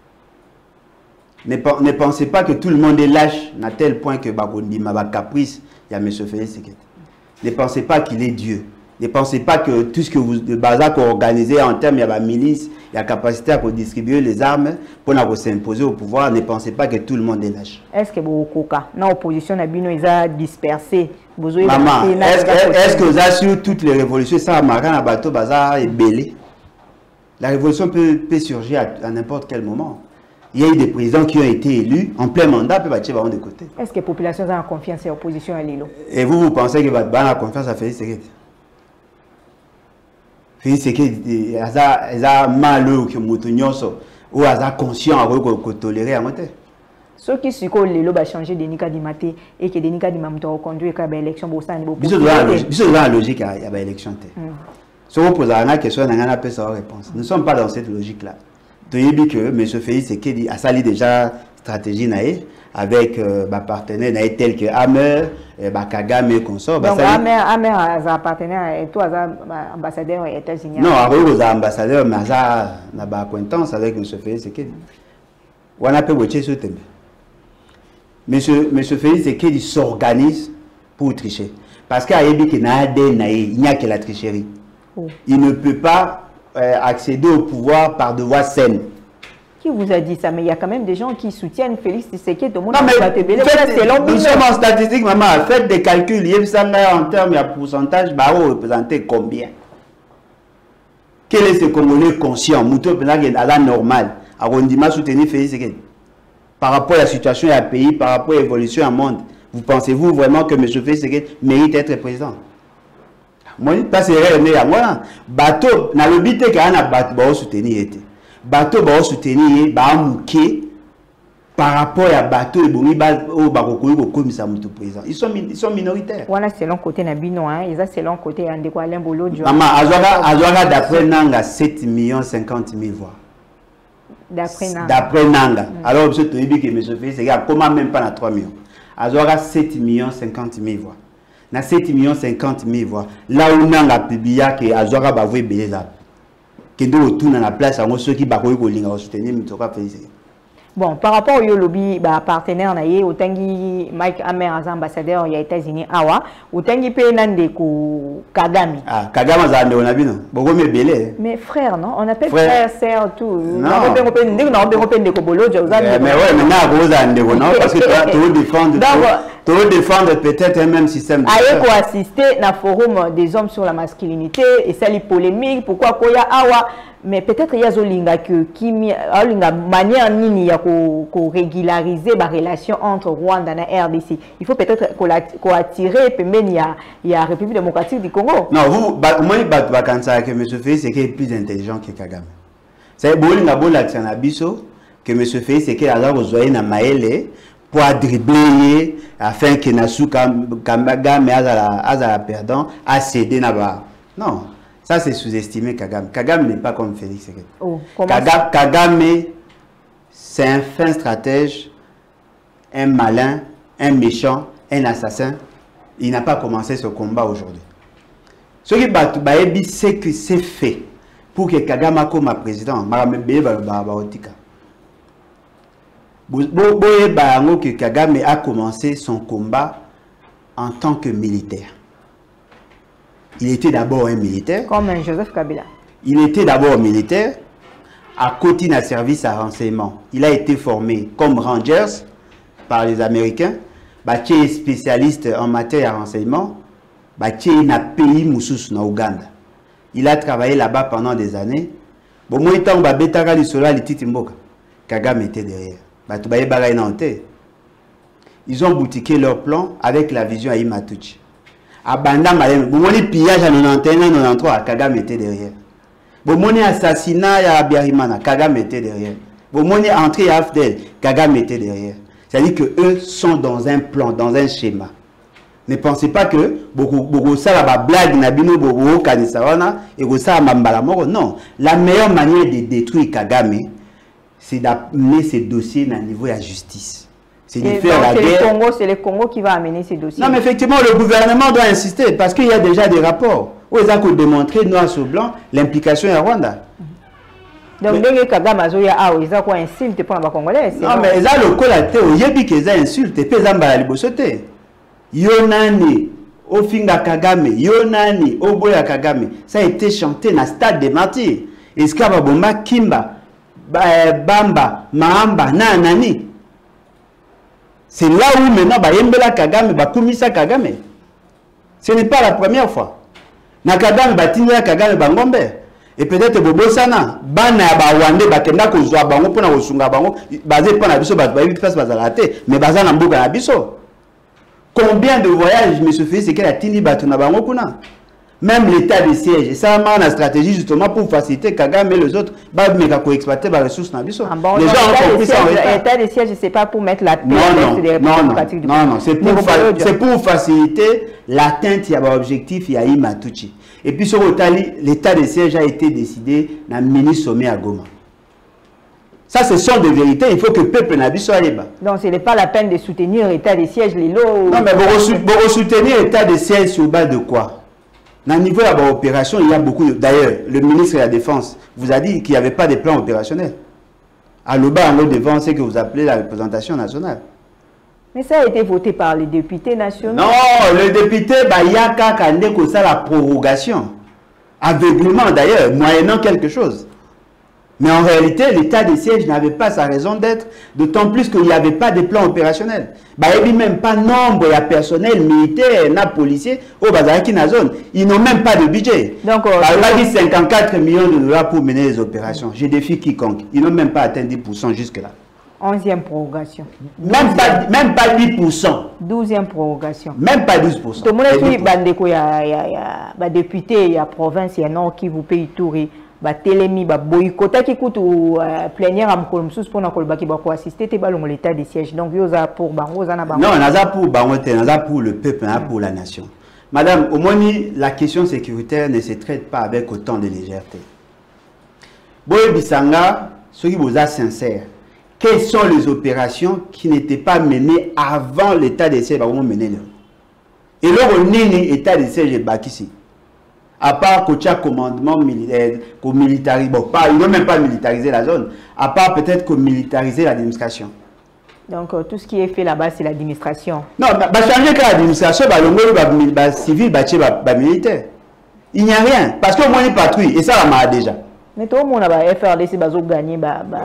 B: Ne pensez pas que tout le monde est lâche à tel point que Bakondima, caprice, il y a M. Félix Tshisekedi. Ne pensez pas qu'il est Dieu. Ne pensez pas que tout ce que vous organisez en termes de milice, il y a capacité à distribuer les armes pour s'imposer au pouvoir. Ne pensez pas que tout le monde est lâche.
C: Est-ce que l'opposition a dispersé?
B: Maman, est-ce que vous avez sur toutes les révolutions, ça a bateau bazar et belé? La révolution peut surgir à n'importe quel moment. Il y a eu des présidents qui ont été élus en plein mandat, peut battre de côté.
C: Est-ce que la population a confiance à l'opposition à Lilo?
B: Et vous pensez que votre a confiance à Félix Tshisekedi? Félix Tshisekedi, il a malheur que Moutounyoso, ou il a conscient à tolérer à monter.
C: Ceux qui sont Lilo va changer Denis Kadimate et que Denis Kadimate a conduit à l'élection.
B: Ils sont dans la logique à l'élection. Si vous posez une question, on a pas sa réponse. Nous ne sommes pas dans cette logique-là. Tu as dit que M. Félix Tshisekedi a sali déjà stratégie avec ma partenaire tel que Amer, Kagame et consorts.
C: Donc Amer a un partenaire et toi ambassadeur aux États-Unis.
B: Non, Amer est ambassadeur, mais il a une acquaintance avec M. Félix Tshisekedi. On a pu voter sur thème. M. Félix Tshisekedi s'organise pour tricher. Parce qu'il y a que la tricherie. Il ne peut pas accéder au pouvoir par de voie saine.
C: Qui vous a dit ça? Mais il y a quand même des gens qui soutiennent Félix Tshisekedi. Tout le monde
B: nous sommes en statistique, maman. Faites des calculs. En termes de pourcentage, vous représentez combien? Quel est ce Congolais conscient? Mouto à la normale. À Rondima soutenir Félix Tshisekedi. Par rapport à la situation du pays, par rapport à l'évolution du monde. Vous pensez-vous vraiment que M. Félix Tshisekedi mérite d'être président? Moi, je pense que c'est moi. Bateau, dans le but que un bateau soutenir, bateau va soutenir, va mouquer par rapport à bateau et bon, ils sont minoritaires.
C: Voilà, c'est l'un côté Nabino, hein. Ils ont c'est l'un côté Andekoualin Bolo.
B: Maman, Azouara d'après Nanga 7 50 000 voix. D'après Nanga. Alors, M. Toyebi que M. Félix Tshisekedi comment même pas dans 3 millions. Azouara 7 50 000 voix. Dans 7 50 000 voix, là où Nanga publié que Azouara va voir Beleza. Qui doit retourner dans la place, à ceux qui vont soutenir M. Félix Tshisekedi.
C: Bon, par rapport au lobby, partenaire naie, au tangi Mike Hammer, ambassadeur aux États-Unis, awa, au tangi penande ko Kagame.
B: Ah, Kagame zande on a vu non. Beaucoup mieux belé.
C: Mais frère, non, on appelle frère, sœur, tout.
B: Non.
C: On peut de kobolo,
B: mais ouais, maintenant vous zande non, parce que tu veux défendre peut-être un même système.
C: Aïe pour assister na forum des hommes sur la masculinité et ça les polémiques. Pourquoi koya awa? Mais peut-être il y a zolinga que qui manière nini ya ko régulariser la relation entre Rwanda et RDC. Il faut peut-être qu'on attirer pembeni ya République démocratique du Congo.
B: Non, vous moi bakansa que M. Félix est plus intelligent que Kagame. C'est bolinga l'action abiso que M. Félix est a besoin na maele pour dribbler afin que Nasuka Kagame azala perdant a cédé na ba. Non. Ça, c'est sous-estimé Kagame. Kagame n'est pas comme Félix Tshisekedi.
C: Oh,
B: Kagame, c'est un fin stratège, un malin, un méchant, un assassin. Il n'a pas commencé ce combat aujourd'hui. Ce qui est c'est que c'est fait pour que Kagame comme président. Que Kagame a commencé son combat en tant que militaire. Il était d'abord un militaire.
C: Comme un Joseph Kabila.
B: Il était d'abord militaire. À côté d'un service à renseignement. Il a été formé comme Rangers par les Américains. Il est spécialiste en matière de renseignement. Il est dans le pays Moussous, en Ouganda. Il a travaillé là-bas pendant des années. Bon, moi, Kagame était derrière. Ils ont boutiqué leur plan avec la vision à Imatuchi. Abanda malem, bomoni pillage à 91 93, Kagame était derrière. Bomoni assassinat à Abiyarimana, Kagame était derrière. Bomoni entrée à Afdel, Kagame était derrière. C'est-à-dire que eux sont dans un plan, dans un schéma. Ne pensez pas que beaucoup ça va blague nabino beaucoup kanisawana et que ça mambala moro. Non, la meilleure manière de détruire Kagame, c'est d'amener ces dossiers à niveau de la justice. C'est
C: le Congo qui va amener ces dossiers.
B: Non, mais effectivement, le gouvernement doit insister parce qu'il y a déjà des rapports où ils ont démontré noir sur blanc l'implication à Rwanda.
C: Donc, dès Kagame a ils ont quoi insulte pour les Congolais.
B: Non, mais ils ont le collaté, ils ont dit qu'ils ont insulté, puis ils ont balali bosoté. Yonani, Ofinga Kagame, Yonani, Oboya Kagame, ça a été chanté dans le stade des martyrs. Eskaba Bomba, Kimba, Bamba, Mahamba, Nanani. C'est là où maintenant, Yembela Kagame, Kumisa Kagame. Ce n'est pas la première fois. Na Kagame, Batinia Kagame, Bangombe. Et peut-être Bobo Sana, Bana Bawande, Bakenda Kozwa Bango, Pona Osunga Bango, basé pour la Bisso, mais basé en Mboka na Bisso. Combien de voyages M. Félix Tshisekedi a Tini Batuna Bango Kuna? Même l'état de siège, ça a une stratégie justement pour faciliter Kagame et les autres, pour exploiter les ressources dans les gens ont compris ça.
C: L'état de siège, c'est pas pour mettre la paix.
B: Non, c'est pour faciliter l'atteinte, il y a un objectif, il y a Imatuchi. Et puis sur l'état de siège a été décidé dans le mini-sommet à Goma. Ça, ce sont des vérités, il faut que le peuple n'a pas soit libre.
C: Donc, ce n'est pas la peine de soutenir l'état de siège, les lots.
B: Non, mais pour soutenir l'état de siège sur base de quoi? Dans le niveau de l'opération, il y a beaucoup. D'ailleurs, le ministre de la Défense vous a dit qu'il n'y avait pas de plan opérationnel. À l'Oba, en haut devant, c'est que vous appelez la représentation nationale.
C: Mais ça a été voté par les députés nationaux.
B: Non, le député, il y a que ça la prorogation. Aveuglement d'ailleurs, moyennant quelque chose. Mais en réalité, l'état de siège n'avait pas sa raison d'être, d'autant plus qu'il n'y avait pas de plan opérationnel. Il n'y avait même pas nombre de personnel militaire, de policiers, au Bazaraki na zone. Ils n'ont même pas de budget. Donc, il dit 54 millions de dollars pour mener les opérations. Je défie quiconque. Ils n'ont même pas atteint 10% jusque-là.
C: 11e prorogation.
B: Même pas 10%.
C: 12e prorogation.
B: Même pas 12%.
C: Tout le monde il y a député, il y a province, il y a nord qui vous paye tout. Télémi, boycott qui coûte plénière à Mkolomsous pour nous assister l'état de siège. Donc, il y a pour Bango.
B: Non, on a pour Bango, on a pour le peuple, on a pour la nation. Madame, au moins, la question sécuritaire ne se traite pas avec autant de légèreté. Boye Bissanga, ceux qui vous a sincères, quelles sont les opérations qui n'étaient pas menées avant l'état de siège? Et là, on est l'état de siège ici. À part que tu as commandement militaire, qu'on militarise, bon, ils n'ont même pas militarisé la zone, à part peut-être que militariser l'administration.
C: Donc, tout ce qui est fait là-bas, c'est l'administration.
B: Non, changer que l'administration, le civil, militaire. Il n'y a rien, parce que moi, il patrouille, et ça, on m'a déjà.
C: Mais tout le monde a FRDC, ils ont gagné.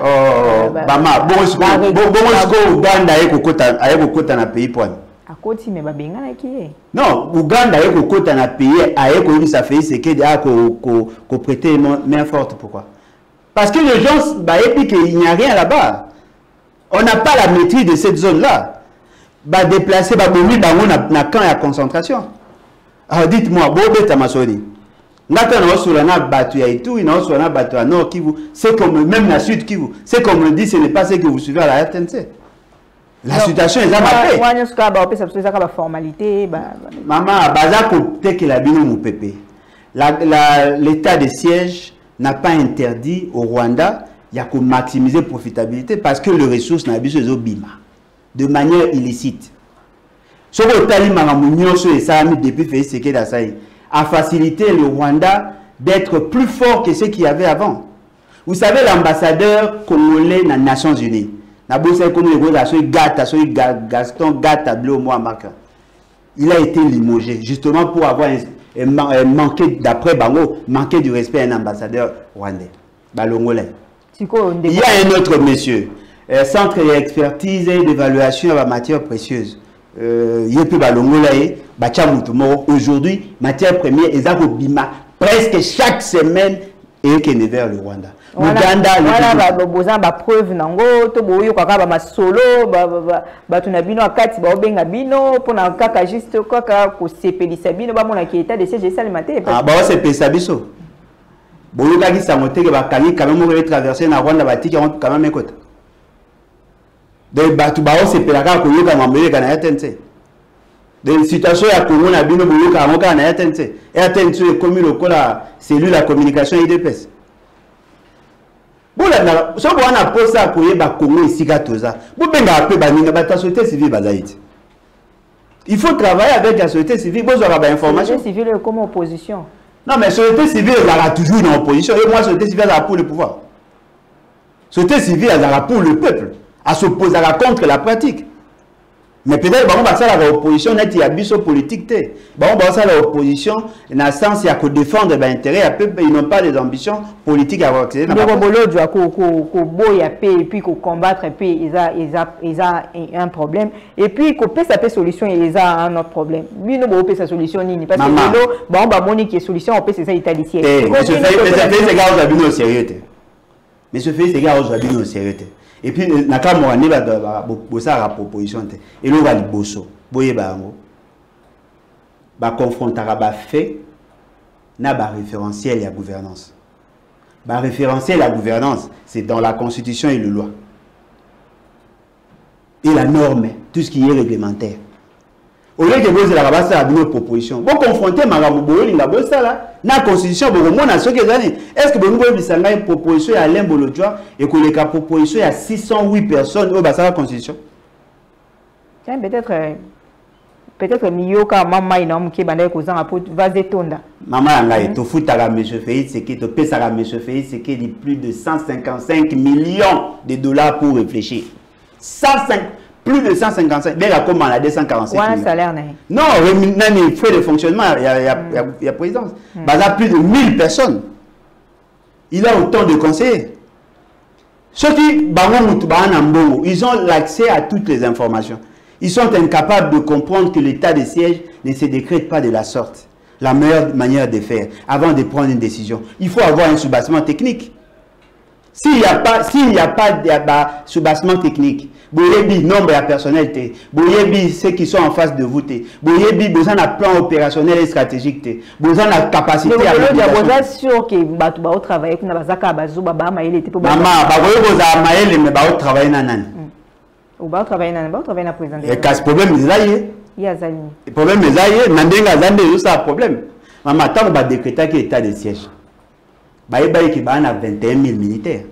B: Uganda, pays point.
C: À côté, mais bien qui est.
B: Non, Uganda est au côté d'un pays, ça fait c'est que prêter main forte. Pourquoi? Parce que les gens, il n'y a rien là-bas. On n'a pas la maîtrise de cette zone-là. Déplacer, on a quand il y a concentration. Alors dites-moi, c'est comme même la Sud Kivu. C'est comme le dit, ce n'est pas ce que vous suivez à la RTNC. La situation est à
C: formalité.
B: Maman, l'état de siège n'a pas interdit au Rwanda de maximiser la profitabilité parce que les ressources n'ont pas de manière illicite. Ce que depuis a facilité le Rwanda d'être plus fort que ce qu'il y avait avant. Vous savez, l'ambassadeur congolais dans les Nations Unies, Gaston Gata il a été limogé justement pour avoir manqué, d'après Bango, manqué du respect à un ambassadeur rwandais. Il y a un autre monsieur, centre d'expertise et d'évaluation en matière précieuse. Aujourd'hui, matière première, presque chaque semaine, et qui est vers le Rwanda.
C: Uganda, voilà, preuve nango, to boyo kaka ba solo, ba tunabino akati ba obenga bino, pour na kaka juste kaka ko sepelisa bino ba mona ki état de siège salimate.
B: Ah ba sepelisa biso. Boyo kaki samote ke ba kani quand même on traverser na Rwanda ba tiki quand même ekota. De ba tu ba sepelaka ko yoka mambele kana yatense. De situation ya Congo na bino boyo ka moka na yatense. Yatense est commis le kola cellule la communication IDPS. Si on a posé à Congo ici, il faut travailler avec la société civile pour avoir des informations.
C: La société civile est comme opposition.
B: Non, mais la société civile est toujours dans l'opposition. Et moi, la société civile est pour le pouvoir. La société civile est pour le peuple. Elle s'oppose contre la pratique. Mais peut-être que l'opposition n'est pas politique. L'opposition, dans le sens, il y a que défendre l'intérêt, ils n'ont pas des ambitions politiques à avoir accès.
C: Il y a et puis combattre, et puis ils ont un problème. Et puis, qu'on peut sa solution, ils ont un autre problème. Lui, nous avons sa solution. Parce que nous avons une solution, on peut se faire italien.
B: Mais ce fait, ces gars, ils ont sérieux. Mais ce fait, ces gars, ils ont sérieux. Et puis, il y a une proposition. Et là, il y a une bosso. Il y a un confronter fait na référentiel et la gouvernance. Référentiel et la gouvernance, c'est dans la Constitution et la loi. Et la norme, tout ce qui est réglementaire. Au lieu de vous avoir une proposition, vous confrontez la Constitution, est-ce que vous avez une proposition à Alain Bolodjoa et que les propositions il y a 608 personnes au la Constitution?
C: Peut-être mieux que maman inom qui bande causant à pour vaser tonda.
B: Maman ngai to futaka monsieur Félix c'est que to pesaka monsieur Félix c'est que plus de 155 millions de dollars pour réfléchir. Plus de 155, mais la commande à 245 millions.
C: Salaire
B: non, même les frais de fonctionnement, il y a présidence. Plus de 1000 personnes. Il a autant de conseillers. Ceux qui, ils ont l'accès à toutes les informations. Ils sont incapables de comprendre que l'état de siège ne se décrète pas de la sorte. La meilleure manière de faire, avant de prendre une décision, il faut avoir un soubassement technique. S'il n'y a pas de soubassement technique, boyebi nombre de personnel, boyebi ceux qui sont en face de vous, boyebi besoin d'un plan opérationnel et stratégique, besoin de capacité à
C: mobilisation. Sûr que batu ba travailler kuna bazaka bazu baba maele te pour
B: maman ba boye boza maele mais ba travailler na nani.
C: Ou ba travailler na président.
B: Et casse problème les aïe.
C: Ya zali.
B: Le problème les aïe, nandenga zande ça problème. Maman tant ba décréter que état de siège. Baïbaï qui a 21 000 militaires.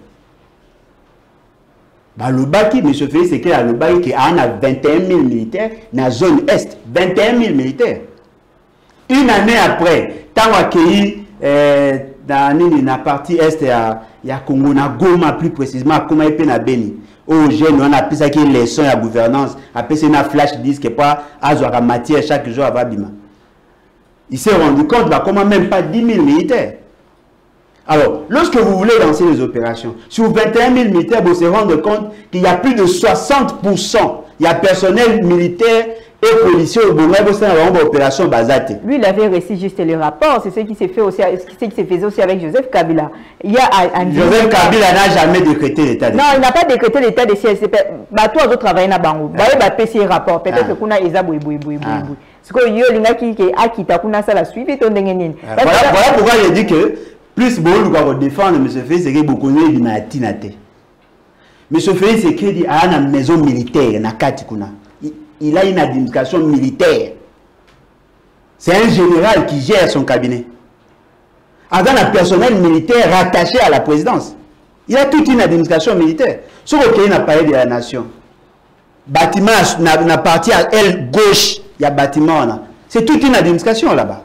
B: Le Baki, M. Félix, c'est qu'il y a le Baki qui a 21 000 militaires dans la zone Est. 21 000 militaires. Une année après, tant accueilli dans la partie Est, il y a Congo, na Goma plus précisément, comment il peut Beni. Aux jeunes, on a appelé ça qui est leçon à gouvernance, appelé ça une flash disque, pas à avoir matière chaque jour à Babima. Il s'est rendu compte, comment même pas 10 000 militaires. Alors, lorsque vous voulez lancer les opérations, sur 21 000 militaires, vous vous rendez compte qu'il y a plus de 60%. Il y a personnel militaire et policier au Bongo pour opération Bazate.
C: Lui, il avait réussi juste les rapports. C'est ce qui s'est fait aussi, aussi avec Joseph Kabila.
B: Joseph Kabila n'a jamais décrété l'état de siège.
C: Non, il n'a pas décrété l'état de siège. Toi, tu travailles dans Bango. Tu as PC rapport. Peut-être que tu as Eza Boui. C'est que Yolinga qui a quitté la suite.
B: Voilà pourquoi il dit que plus bon nous défendre M. Félix, c'est que beaucoup de gens ont M. Félix, c'est qu'il a une maison militaire. Il a une administration militaire. C'est un général qui gère son cabinet. Avec un personnel militaire rattaché à la présidence. Il a toute une administration militaire. Sauf qu'il n'a pas parlé de la nation. Bâtiment n'a parti à elle gauche. Il y a bâtiment là. C'est toute une administration là-bas.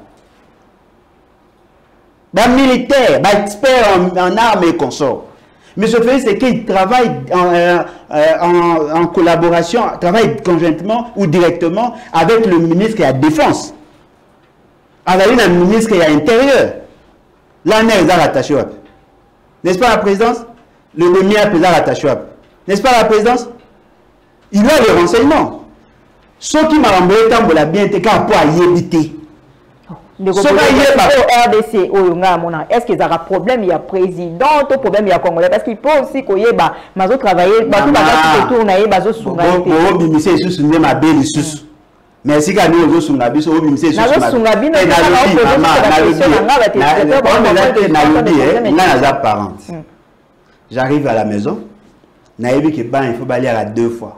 B: Des militaires, des experts en armes et consorts. Mais ce fait, c'est qu'il travaille en collaboration, travaille conjointement ou directement avec le ministre de la Défense. Avec le ministre de l'Intérieur. Là, on est attaché. N'est-ce pas la présidence? Le ministre est attaché. N'est-ce pas la présidence? Il a les renseignements. Ce qui m'a renvoyé tant pour la bien, c'est qu'à quoi y éviter.
C: RDC, est-ce qu'il y a un problème? Il y a président, un problème, il y a Congolais. Parce qu'il peut aussi qu'il y ait des travailler,
B: merci à nous, j'arrive à la maison, il faut balayer à 2 fois.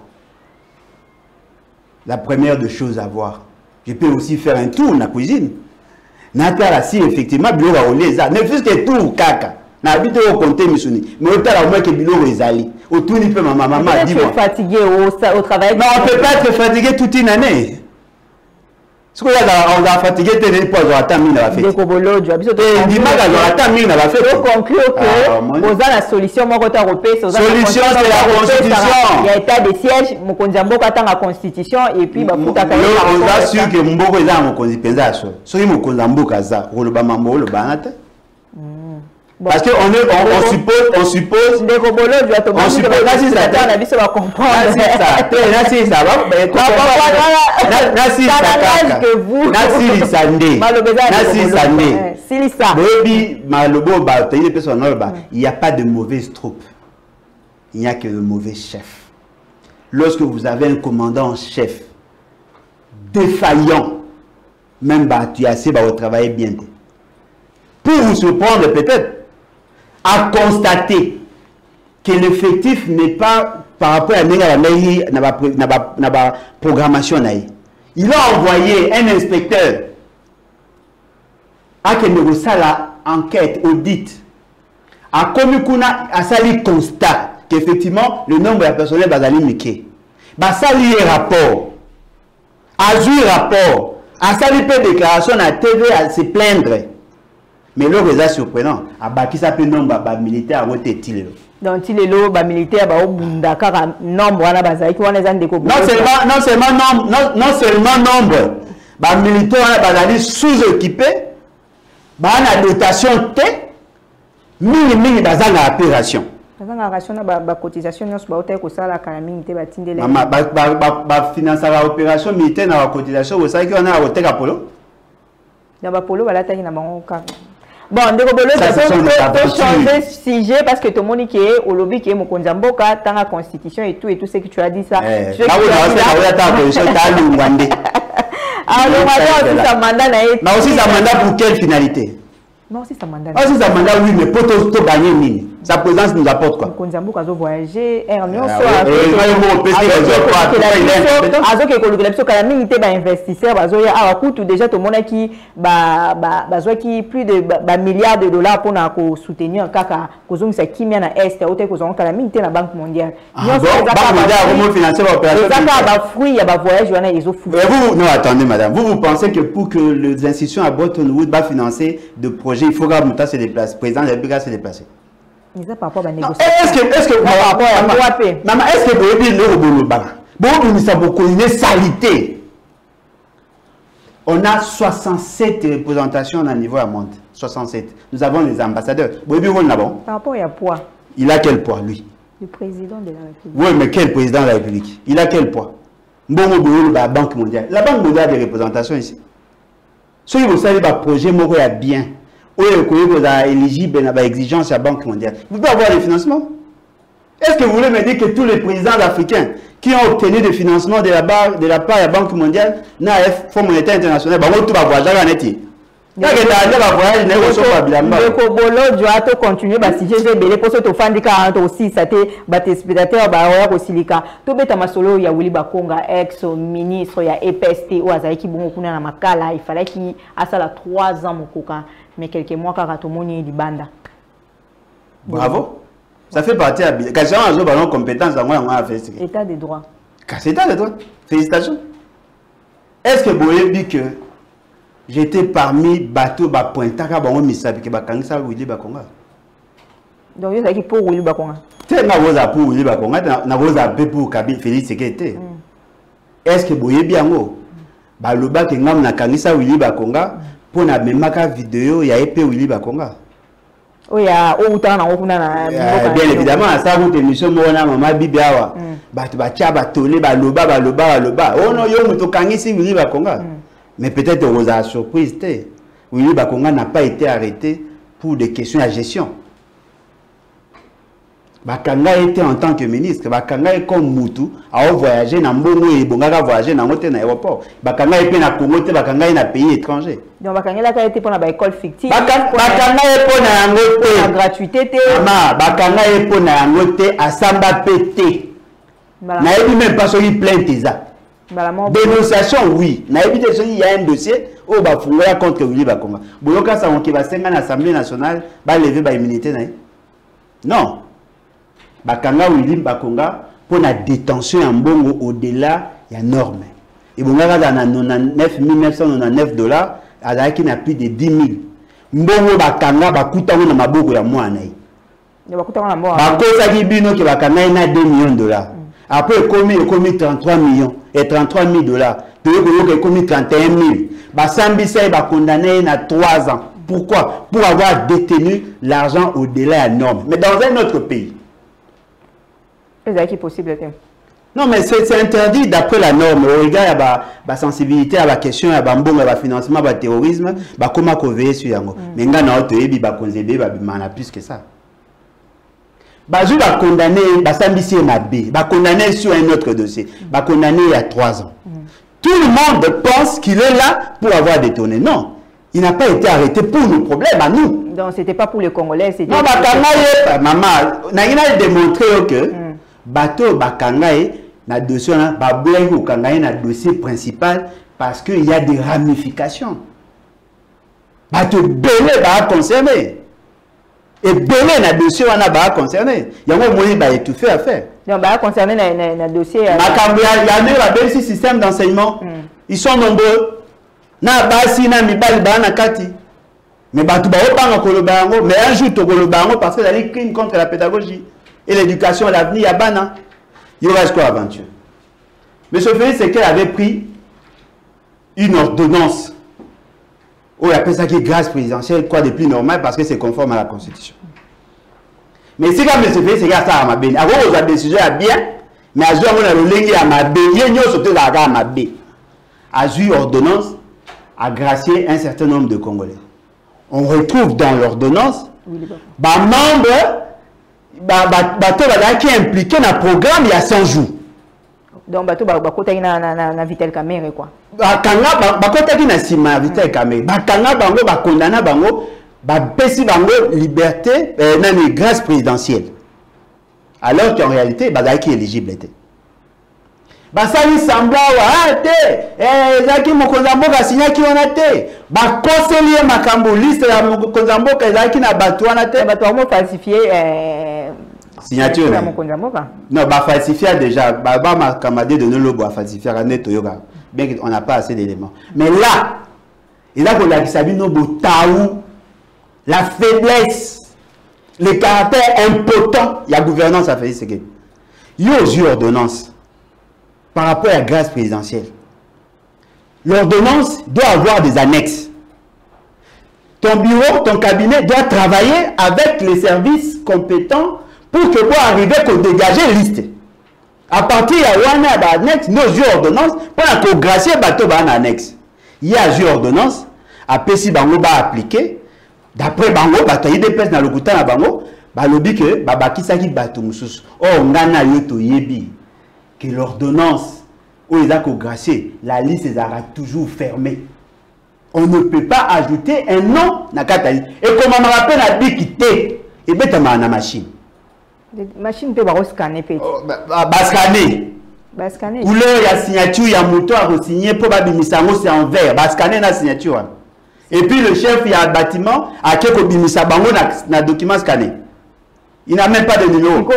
B: La première de choses à voir. Je peux aussi faire un tour dans la cuisine. Natala si effectivement bilo va rouler ça. Ne fût-ce que tout caca. N'habite au compter misuni. Mais autant la moins que bilo rezali. Au tout ni peut maman dis-moi.
C: Fatigué au travail.
B: Non, on ne peut pas être fatigué toute une année. Ce qu'on a, on a fatigué, t'es pas à attendre mine à la fête. Dis-moi à attendre mine à la fête.
C: Il faut conclure que vous avez la solution, moi, quand on
B: solution, c'est la constitution.
C: Il y a état de siège, mon condiambo attend la constitution, et puis, bah,
B: on assure que mon beau est dans mon constitution. Si mon condiambo kaza, ou le bamambo, le banate. Parce qu'on suppose.
C: Des robots, je dois te montrer que la la vie, ça va comprendre.
B: Nasi, ça va. Nasi, il n'y a pas de mauvaise troupe. Il n'y a que de mauvais chefs. Lorsque vous avez un commandant en chef défaillant, même tu as assez pour travailler bien. Pour vous surprendre peut-être, à constater que l'effectif n'est pas par rapport à la programmation. Il a envoyé un inspecteur à la enquête, audit, à Komikuna, à sali constat qu'effectivement le nombre de personnel va aller niquer. Bah sali rapport, à jouer rapport, à sali déclaration à TV à se plaindre. Mais le résultat surprenant, à qui s'appelle nombre de militaires à voter Tilelo.
C: Donc Tilelo, les militaires, nombre
B: non seulement nombre, les militaires sous-équipés, la dotation T, mini dans la opération.
C: La cotisation,
B: finance la opération militaire dans la cotisation, vous savez qu'on a au Polo.
C: Dans le Polo, Bon, on peut changer sujet parce que tout le monde qui est au lobby qui est mon konzamboka, dans la constitution et tout ce que tu as dit ça. Alors, ça mandat.
B: Mais aussi ça mandat pour quelle finalité?
C: Non, si ça mandat.
B: Si ça mandat, oui, mais pour tout gagner mine. Sa présence nous apporte quoi?
C: Konzamboka a voyagé, investisseur, déjà tout le monde qui plus de milliards de dollars pour soutenir Kaka, c'est qui vient à Est, ou la Banque mondiale.
B: Non, attendez, madame. Vous pensez que pour que les institutions à Bretton Woods va financer de projets, il faut que Mouta se déplace, le président de la République se déplacer. Est-ce que maman, est-ce que vous avez dit salité? On a 67 représentations au niveau du monde. 67. Nous avons les ambassadeurs.
C: Par rapport à poids.
B: Il a quel poids, lui?
C: Le président de la République.
B: Oui, mais quel président de la République? Il a quel poids? La Banque mondiale. La Banque mondiale a des représentations ici. Si vous savez, le projet est bien. Ou vous êtes éligible à l'exigence de la Banque mondiale. Vous pouvez avoir des financements. Est-ce que vous voulez me dire que tous les présidents africains qui ont obtenu des financements de la part de la Banque mondiale, NAF, Fonds monétaire international, vont tout voyager en été?
C: Continuer si j'ai belé pour ce fan de aussi ça te spectateur aussi to beta masolo ya Willy Bakonga ex ministre ya EPST ou azaki bongo kuna na makala il fallait qu'il a ça 3 ans mokoka mais quelques mois car tout moni di banda.
B: Bravo, ça fait partie à quand on a ballon compétence dans moi fait
C: état de droit.
B: C'est état de droit. Félicitations. Est-ce que vous voyez que j'étais parmi bateau ba pointaka bango misabi ke bakangisa Willy Bakonga?
C: Donc il y a qui pour Willy Bakonga.
B: Tellement vous a pour Willy Bakonga na vous a pour Kabi Félix Sekete. Est-ce que vous voyez bien ngo ba loba ke ngam na kangisa Willy Bakonga pour na memaka vidéo ya épée Willy Bakonga?
C: Oh ya o utana na okuna na
B: bien évidemment ça vous émission mona mama bibiawa bato ba tia ba tolé ba loba oh non yo muto kangisi Willy Bakonga. Mais peut-être aux a surprise, Willy Bakonga n'a pas été arrêté pour des questions de gestion. Bakanga était en tant que ministre, Bakanga est comme Moutou, a voyagé dans Mbongo et Bongara voyagé dans l'aéroport. Bakanga est dans Congo, Bakanga est dans pays étranger.
C: Donc Bakanga a été pour l'école fictive.
B: Bakanga est pour la
C: gratuité.
B: Bakanga est pour la à Samba pété. N'a même pas sorti plein de ça. Dénonciation, oui. Il y a un dossier où va contre Willy Bakonga. Boyoka ça on va à l'Assemblée nationale, va lever ba immunité non. Bakanga Willy Bakonga pour la détention en bongo au-delà il y a norme. Et bonga dans 99 999 dollars, à qui n'a plus de 10 000. Mbongo Bakanga bakuta na maboko ya mwana. Bakosa kibino ki Bakanga na 2 millions de dollars. Après, il a commis 33 millions et 33 000 dollars. Puis il a commis 31 000. Sambisa est condamné à 3 ans. Pourquoi? Pour avoir détenu l'argent au-delà de la norme. Mais dans un autre pays.
C: C'est possible.
B: Non, mais c'est interdit d'après la norme. Au regard de la sensibilité à la question, à la financement, à terrorisme, comment on veille sur yango. Mais on a plus que ça. Bazou va condamner, Sambisi Mabé, va condamner sur un autre dossier, va condamner il y a 3 ans. Tout le monde pense qu'il est là pour avoir détourné. Non, il n'a pas été arrêté pour nos problèmes à nous.
C: Donc c'était pas pour les Congolais, c'était.
B: Non, maman, on a démontré que bateau Bakangaye, na dossier, na dossier principal parce qu'il y a des ramifications. Bateau belé va concerner. Et belé na dossier on a concerné. Il y a un moyen d'étouffer à faire.
C: Donc bah concerné na dossier.
B: Il y a un système d'enseignement. Ils sont nombreux. Na basi na mibali ba na kati. Mais batu ba opanga kolobango, mais un jour to kolobango parce que la crime contre la pédagogie et l'éducation à l'avenir à bana. Il reste quoi aventure. Mais ce fait c'est qu'elle avait pris une ordonnance. On appelle ça qui est grâce présidentielle, quoi de plus normal parce que c'est conforme à la Constitution. Mais si comme ce fait, c'est grâce à ma béni. Avant, on a décidé à bien, mais à jouer à l'enlever à ma béni, il y a sauté à ma béni. À jouer ordonnance, à gracier un certain nombre de Congolais. on retrouve dans l'ordonnance, membre, qui est impliqué dans le programme il y a 100 jours.
C: Donc, bateau na Vital Kamerhe quoi.
B: Bakanga bakotaki na sima Vital Kamerhe. Bakanga bango bakondana bango bapesi bango liberté na grâce présidentielle. Alors qu'en réalité bazaki éligible était. Basali sambla wa te ezaki mokonza mboka signaki wana te. Bakoseli makambo liste ya mokonza mboka ezaki na bato wana te.
C: Bato mo falsifier signature
B: non, bah falsifier déjà, bah ma camarade de nous le falsifier bien qu'on n'a pas assez d'éléments. Mais là, il a qu'on a sabi no taou, la faiblesse, le caractère impotent, il y a gouvernance à faire ce que. Il y a aussi ordonnance par rapport à la grâce présidentielle. L'ordonnance doit avoir des annexes. Ton bureau, ton cabinet doit travailler avec les services compétents pour que pour arriver à dégager liste. À partir de la annexe, nos ordonnances, pour qu'on gracier bateau en annexe. Il y a une ordonnance, à Pessi Bango va appliquer, d'après Bango, bataille des pèses dans le couteau à Bango, balobi que babaki saki bateau moussous. Oh, on a yoto yebi que l'ordonnance, où ils ont gracié, la liste sera toujours fermée. On ne peut pas ajouter un nom na katali. Et comme on me rappelle à dit quitter, et bien tu as ma machine.
C: Machine peut pas scanner peut.
B: Scanner. Couleur la signature, il y a moto à signer pour bimisango c'est en vert. Scanner la signature. Et puis le chef il y a un bâtiment à quelque bimisabango na document scanné. Il n'a même pas de numéro.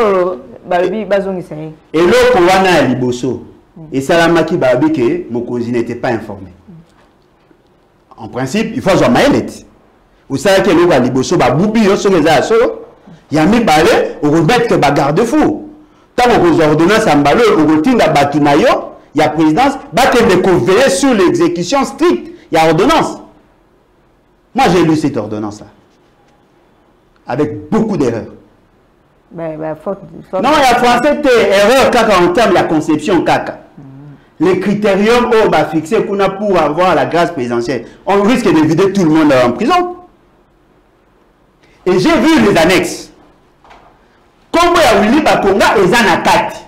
B: Et l'autre wana a liboso. Et salamaki babi que Mokonzi n'était pas informé. En principe, il faut avoir maïlette. Vous savez que l'autre a liboso ba boubi yo sur les assos. Il y a mis balé, on va mettre que garde-fou. Tant qu'on ordonnance en balé, on retire la batunayo, il y a présidence, veiller sur l'exécution stricte. Il y a ordonnance. Moi, j'ai lu cette ordonnance-là. Avec beaucoup d'erreurs. Non, il y a français, erreur en termes de la conception caca. Les critériums fixés pour avoir la grâce présidentielle. On risque de vider tout le monde en prison. Et j'ai vu les annexes. Kombo ya Willy Bakonga eza na kati.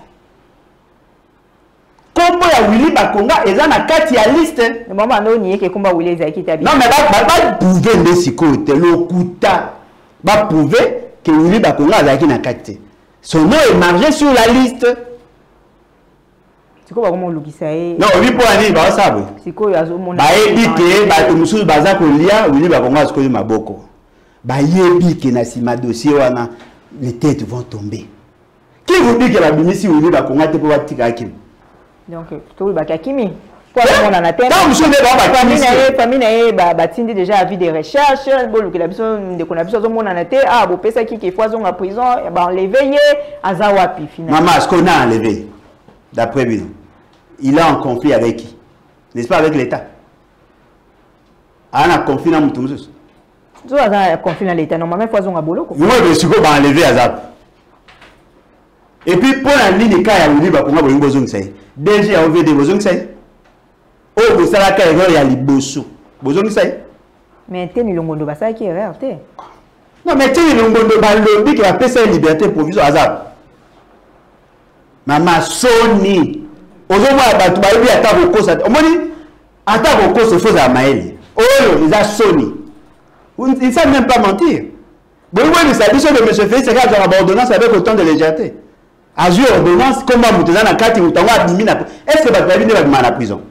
B: Kombo ya Willy Bakonga eza na kati ya liste.
C: Maman no nié que komba Willy ezaki tabi.
B: Non mais ba prouver ndesiko te lokuta. Ba prouver que Willy Bakonga ezaki na kati. Son nom est marqué sur la liste.
C: Siko ba komo lukisa e.
B: Non, oui pour ani ba sabe.
C: Siko ya zo mona.
B: Ba ebi ke ba to musu baza ko lia Willy Bakonga siko maboko. Ba yebi ke na sima dossier wana. Les têtes vont tomber. Qui vous dit que la Bimisi ou la Conga te peut tirer Hakim?
C: Donc, tout le Bakakimi. Pour le monde en attente.
B: Non, monsieur,
C: famille Batindi déjà a vu des recherches. Bon, que la personne de qu'on a besoin de monde en attente. Ah, vous pensez qui est foison en prison, on l'éveille à Zawapi finalement.
B: Maman, ce qu'on a enlevé, d'après lui, il est en conflit avec qui? N'est-ce pas avec l'État? Ah, on a conflit dans Moutoumous.
C: Tu as conflit dans l'État, normalement, il faut avoir un boulot.
B: Moi, je suis enlevé à Zap. Et puis, pour la ligne, il y a un besoin de ça. Déjà, il y a un besoin de ça. Oh, vous savez qu'il y a un besoin de ça.
C: Mais tu as un besoin de ça qui est rare.
B: Non, mais tu as un besoin de ça qui a une liberté provisoire à Zap. Maman, Sony. Aujourd'hui, tu vas dire à ta cause. À ta cause, il faut à Maël. Oh, ils ont Sony. Ils ne savent même pas mentir. Bon, oui, mais c'est la de M. Félix, c'est qu'il y a une ordonnance avec autant de légèreté. À jouer ordonnance, comment vous avez la carte, vous avez est-ce que vous avez mis à la prison?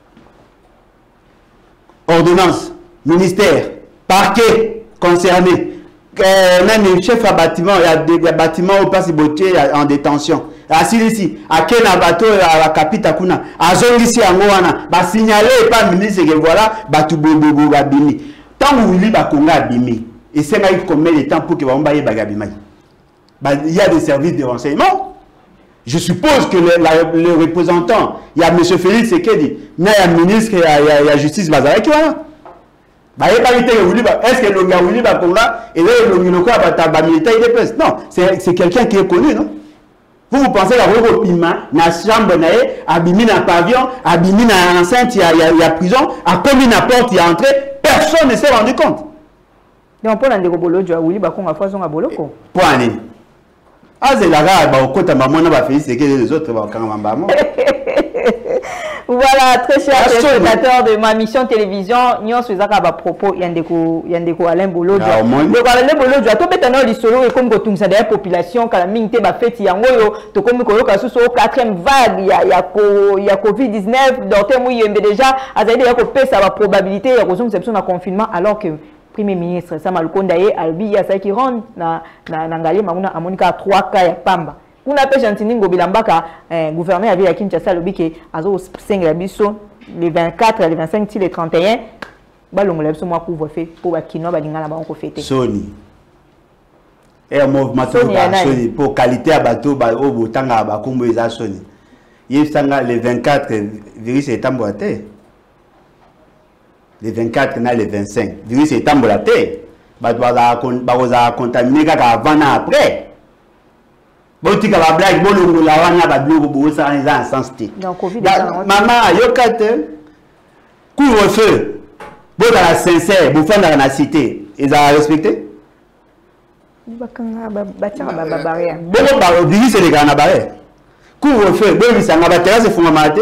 B: Ordonnance, ministère, parquet concerné, même chef à bâtiment, il y a des bâtiments où passe en détention. Assis ici, à quel bateau à la capitale, à zone ici à Moana, va signaler pas ministre que voilà, bateau bobo babini. Tant que Willy Bakonga a bimé, et c'est combien de temps pour que vous ayez bagabimai? Il y a des services de renseignement. Je suppose que le représentant, il y a M. Félix Sekedi, il y a le ministre, il y a la justice Bazara qui va. Est-ce que le gars Willy Bakonga et le militaire il est presse? Non, c'est quelqu'un qui est connu, non? Vous pensez à Pima, na chambre, abimi na pavillon, abimi na enceinte, il y a prison, à combien de porte il y a entré, personne ne s'est rendu compte.
C: Donc pour l'andeko bolo joa wuli ba konga façon a boloko.
B: Point ni. Azelaga ba okota mamona ba féliciter les autres ba kanga mbamo.
C: Voilà, très chers téléspectateurs de ma mission télévision, nous sommes à propos Yandeko Alain Bolo. Donc Alain Bolo, tu as tout bétanon l'histoire et comme tu as des populations quand la mine ba fête yangoyo, to comme ko ka sous 4e vague, il y a Covid-19, donc yembe déjà, azali ya ko pesa ba probabilité ya ko conception na confinement alors que Premier ministre Samal Kondaye albi ya sa qui rend na ngali mamuna amonika 3 cas ya pamba. On appelle Jantini Ngobilambaka, gouverneur avait à Kinshasa, le bique, azo 5 biso, les 24, les 25, les 31, balong le so moi couvre-feu pour Kino balingala ba on fêter.
B: Sony. Et un mouvement Sony pour qualité à bateau ba au botanga ba kombo eza Sony. Yesanga les 24 virus est emboîté. Les 24 na les 25 virus est emboîté. Ba doit contaminé kaka avant après. Botika ba blague bolongo la wana ba blogo bo ça en sens té. Maman yokate couvre-feu. Bo dans la sincère, bo fa dans la cité, ils a respecté.
C: Bakanga ba tcha ba barrière.
B: Bo ba obigi c'est les gars na barrière. Couvre-feu, bo bisanga ba terrasse fuma maté.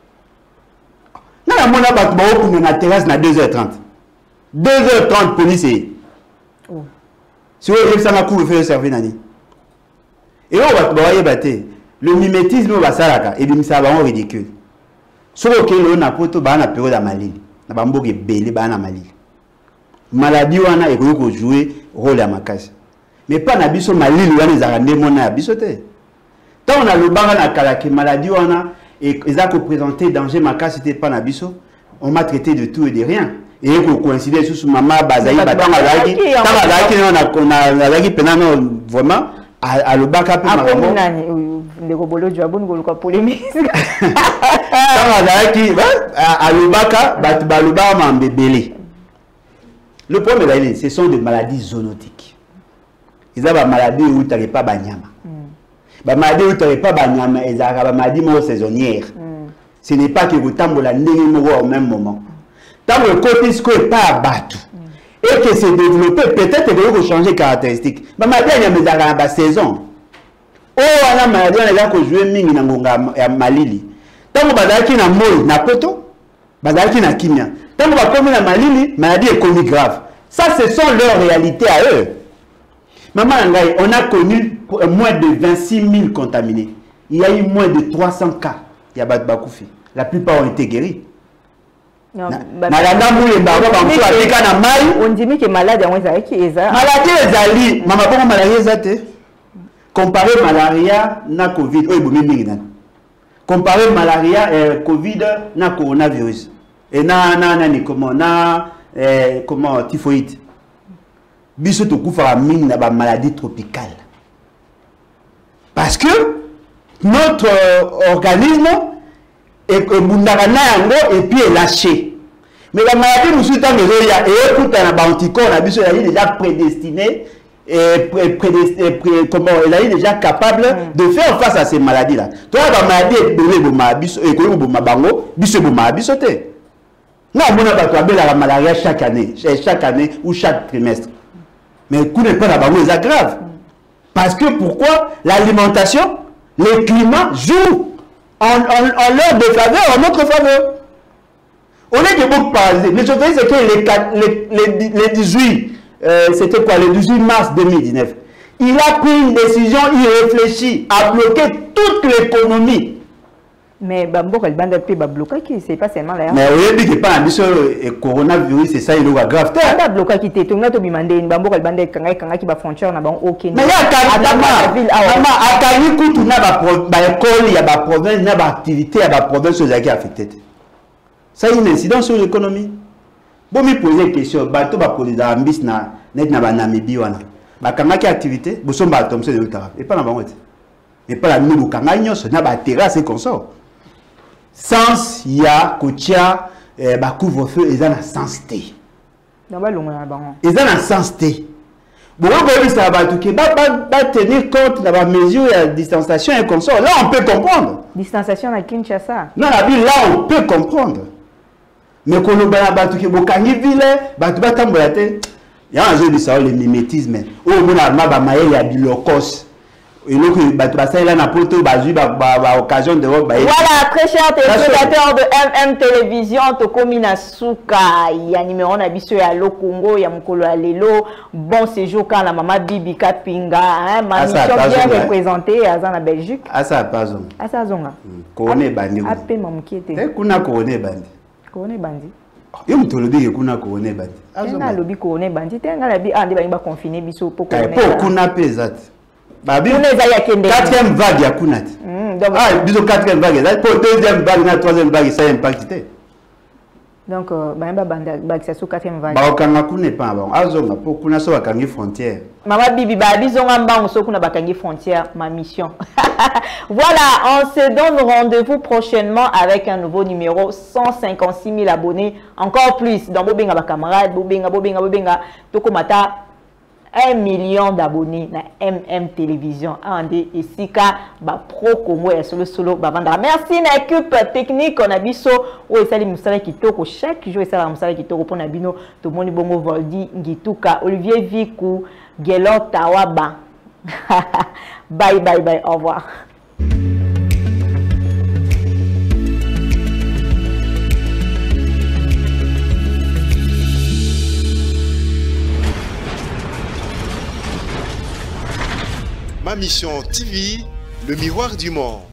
B: Na mona ba ba oku na terrasse na 2h30. 2h30 police. Oh. Si vous avez ça na couvre-feu servi nani. Et on va voyer battre le mimétisme va salaka et bimisa ba on ridicule. Soko ke lo na poto ba na période malili. Na ba mboke belé ba na malili. Maladie wana e ko jouer rôle ya makasi. Mais pas na biso malili wana ezaka ndemo na biso te. Tant on a le banga na kala ke maladie wana et ça ko présenter danger makasi te pas na biso, on m'a traité de tout et de rien. Et ko coïncider sous maman bazaï batanga laki, tanga laki on a laki penano vraiment à le bac après
C: le robolo du abon golo ka polémique
B: à le bac ba le ba mambebele. Le problème ce sont des maladies zoonotiques. Ils ont des maladies où tu n'as pas banyama. Ba maladie où tu n'as pas banyama, ils ont des maladies saisonnières. Ce n'est pas que vous tambola au même moment. Tant le côté ce que pas abattu. Et que c'est développé, peut-être que vous changer de caractéristiques. Mais maladie, il y a une saison. Oh, la maladie, il y a un jouer mingi na malili. Tant que vous avez un mol, na poto, vous avez un kimia. Tant que vous avez un malili, maladie est connue grave. Ça, ce sont leurs réalités à eux. Maman, on a connu moins de 26 000 contaminés. Il y a eu moins de 300 cas. Il y a Bakoufi. La plupart ont été guéris.
C: On dit que malade maladie
B: ezali mama bongo malaria ezate comparer malaria na covid oyo bomi mingi nani comparer malaria covid na coronavirus et na ni comment na comment typhoïde biso to kufa mingi na ba maladie tropicale parce que notre organisme et et puis est lâché. Mais la maladie nous soutient et écoute un anticorps, elle est déjà prédestinée et comment elle est déjà capable de faire face à ces maladies là. Toi la maladie est donnée non, on a la malaria chaque année ou chaque trimestre. Mais le coup n'est pas la grave. Parce que pourquoi l'alimentation, le climat jouent en leur défaveur, en notre faveur. On est que beaucoup parlé. Mais je veux dire que les 18, c'était quoi, le 18 mars 2019, il a pris une décision irréfléchie à bloquer toute l'économie.
C: Mais Bambo, elle bande plus bloquer qui c'est pas seulement là.
B: Mais vous dit que pas le coronavirus, c'est ça, il est grave.
C: Pas bloquer qui était, tout le monde a demandé une Bambo, elle bande qui va frontière, n'a pas aucun.
B: Mais il y a à Kanikou, tout n'a pas école, il y a pas province, il y a pas activité, il y a pas province qui est affectée. Ça a une incidence sur l'économie. Bon, me poser une question, bateau va poser des ambis na net na Namibie wana. Ba kanga ki activité, bo so ba tomse de l'utara. Et pas na bango. Et pas la nous kanga nyos na ba terrasse et consort. Sans ya kotia ba couvre-feu et na sens té.
C: Na ba longa na bango.
B: Et na sens té. Bon, on ça va tout ba tenir compte de la mesure de distanciation et consort. Là on peut comprendre.
C: Distanciation à Kinshasa.
B: Non, la ville là on peut comprendre. Mais quand on a battu que Bokangi ville, battu batambolate, Il y a un jeu de le mimétisme. Oh, mon arma, bah, maël, il y a bilokos. Et donc, bah, ça, il a un poto, bah, occasion de voir, bah,
C: voilà, très chers téléspectateurs de MM Télévision, Tokomina Souka, il y a numéro Nabiso à Lo Congo, il y a Mokolo Alelo, bon séjour quand la maman Bibi Kapinga, hein, ma mission bien représentée à la Belgique.
B: Ah, ça, pas zone.
C: Ah, ça, zonga.
B: Kone bandi.
C: Appé maman qui était.
B: Eh, kuna kone bandi.
C: Kone bandi.
B: Yo mutolobi kuna kone bandi.
C: Ah, zonga. Lobi kone bandi. Tenga la bi ah, ndeba imba confiné biso pour kone.
B: Pour kuna pesat. Babi.
C: Kuna
B: quatrième vague ya kunati. Ah, biso quatrième vague. Pour deuxième vague, na troisième vague, ça impacté.
C: Donc, bah, c'est sous quatrième vague.
B: Bah, okanga kune pas bon. Azonga pour kuna so bakangi frontière.
C: Mama Bibi, bah, bizonga mba so kuna bakangi frontière, ma mission. Voilà, on se donne rendez-vous prochainement avec un nouveau numéro, 156 000 abonnés, encore plus. Dans Bobenga, ba camarade, Bobenga, Tokomata, 1 million d'abonnés na MM Télévision. Ande Esika ba pro Congo ya solo bavanda. Merci na équipe technique on a biso o esali musala kitoko chaque jour esala musala kitoko pona bino to moni bongo Voldi Ngituka Olivier Viku Gelon Tawaba. Bye, au revoir.
A: Ma mission TV, le miroir du monde.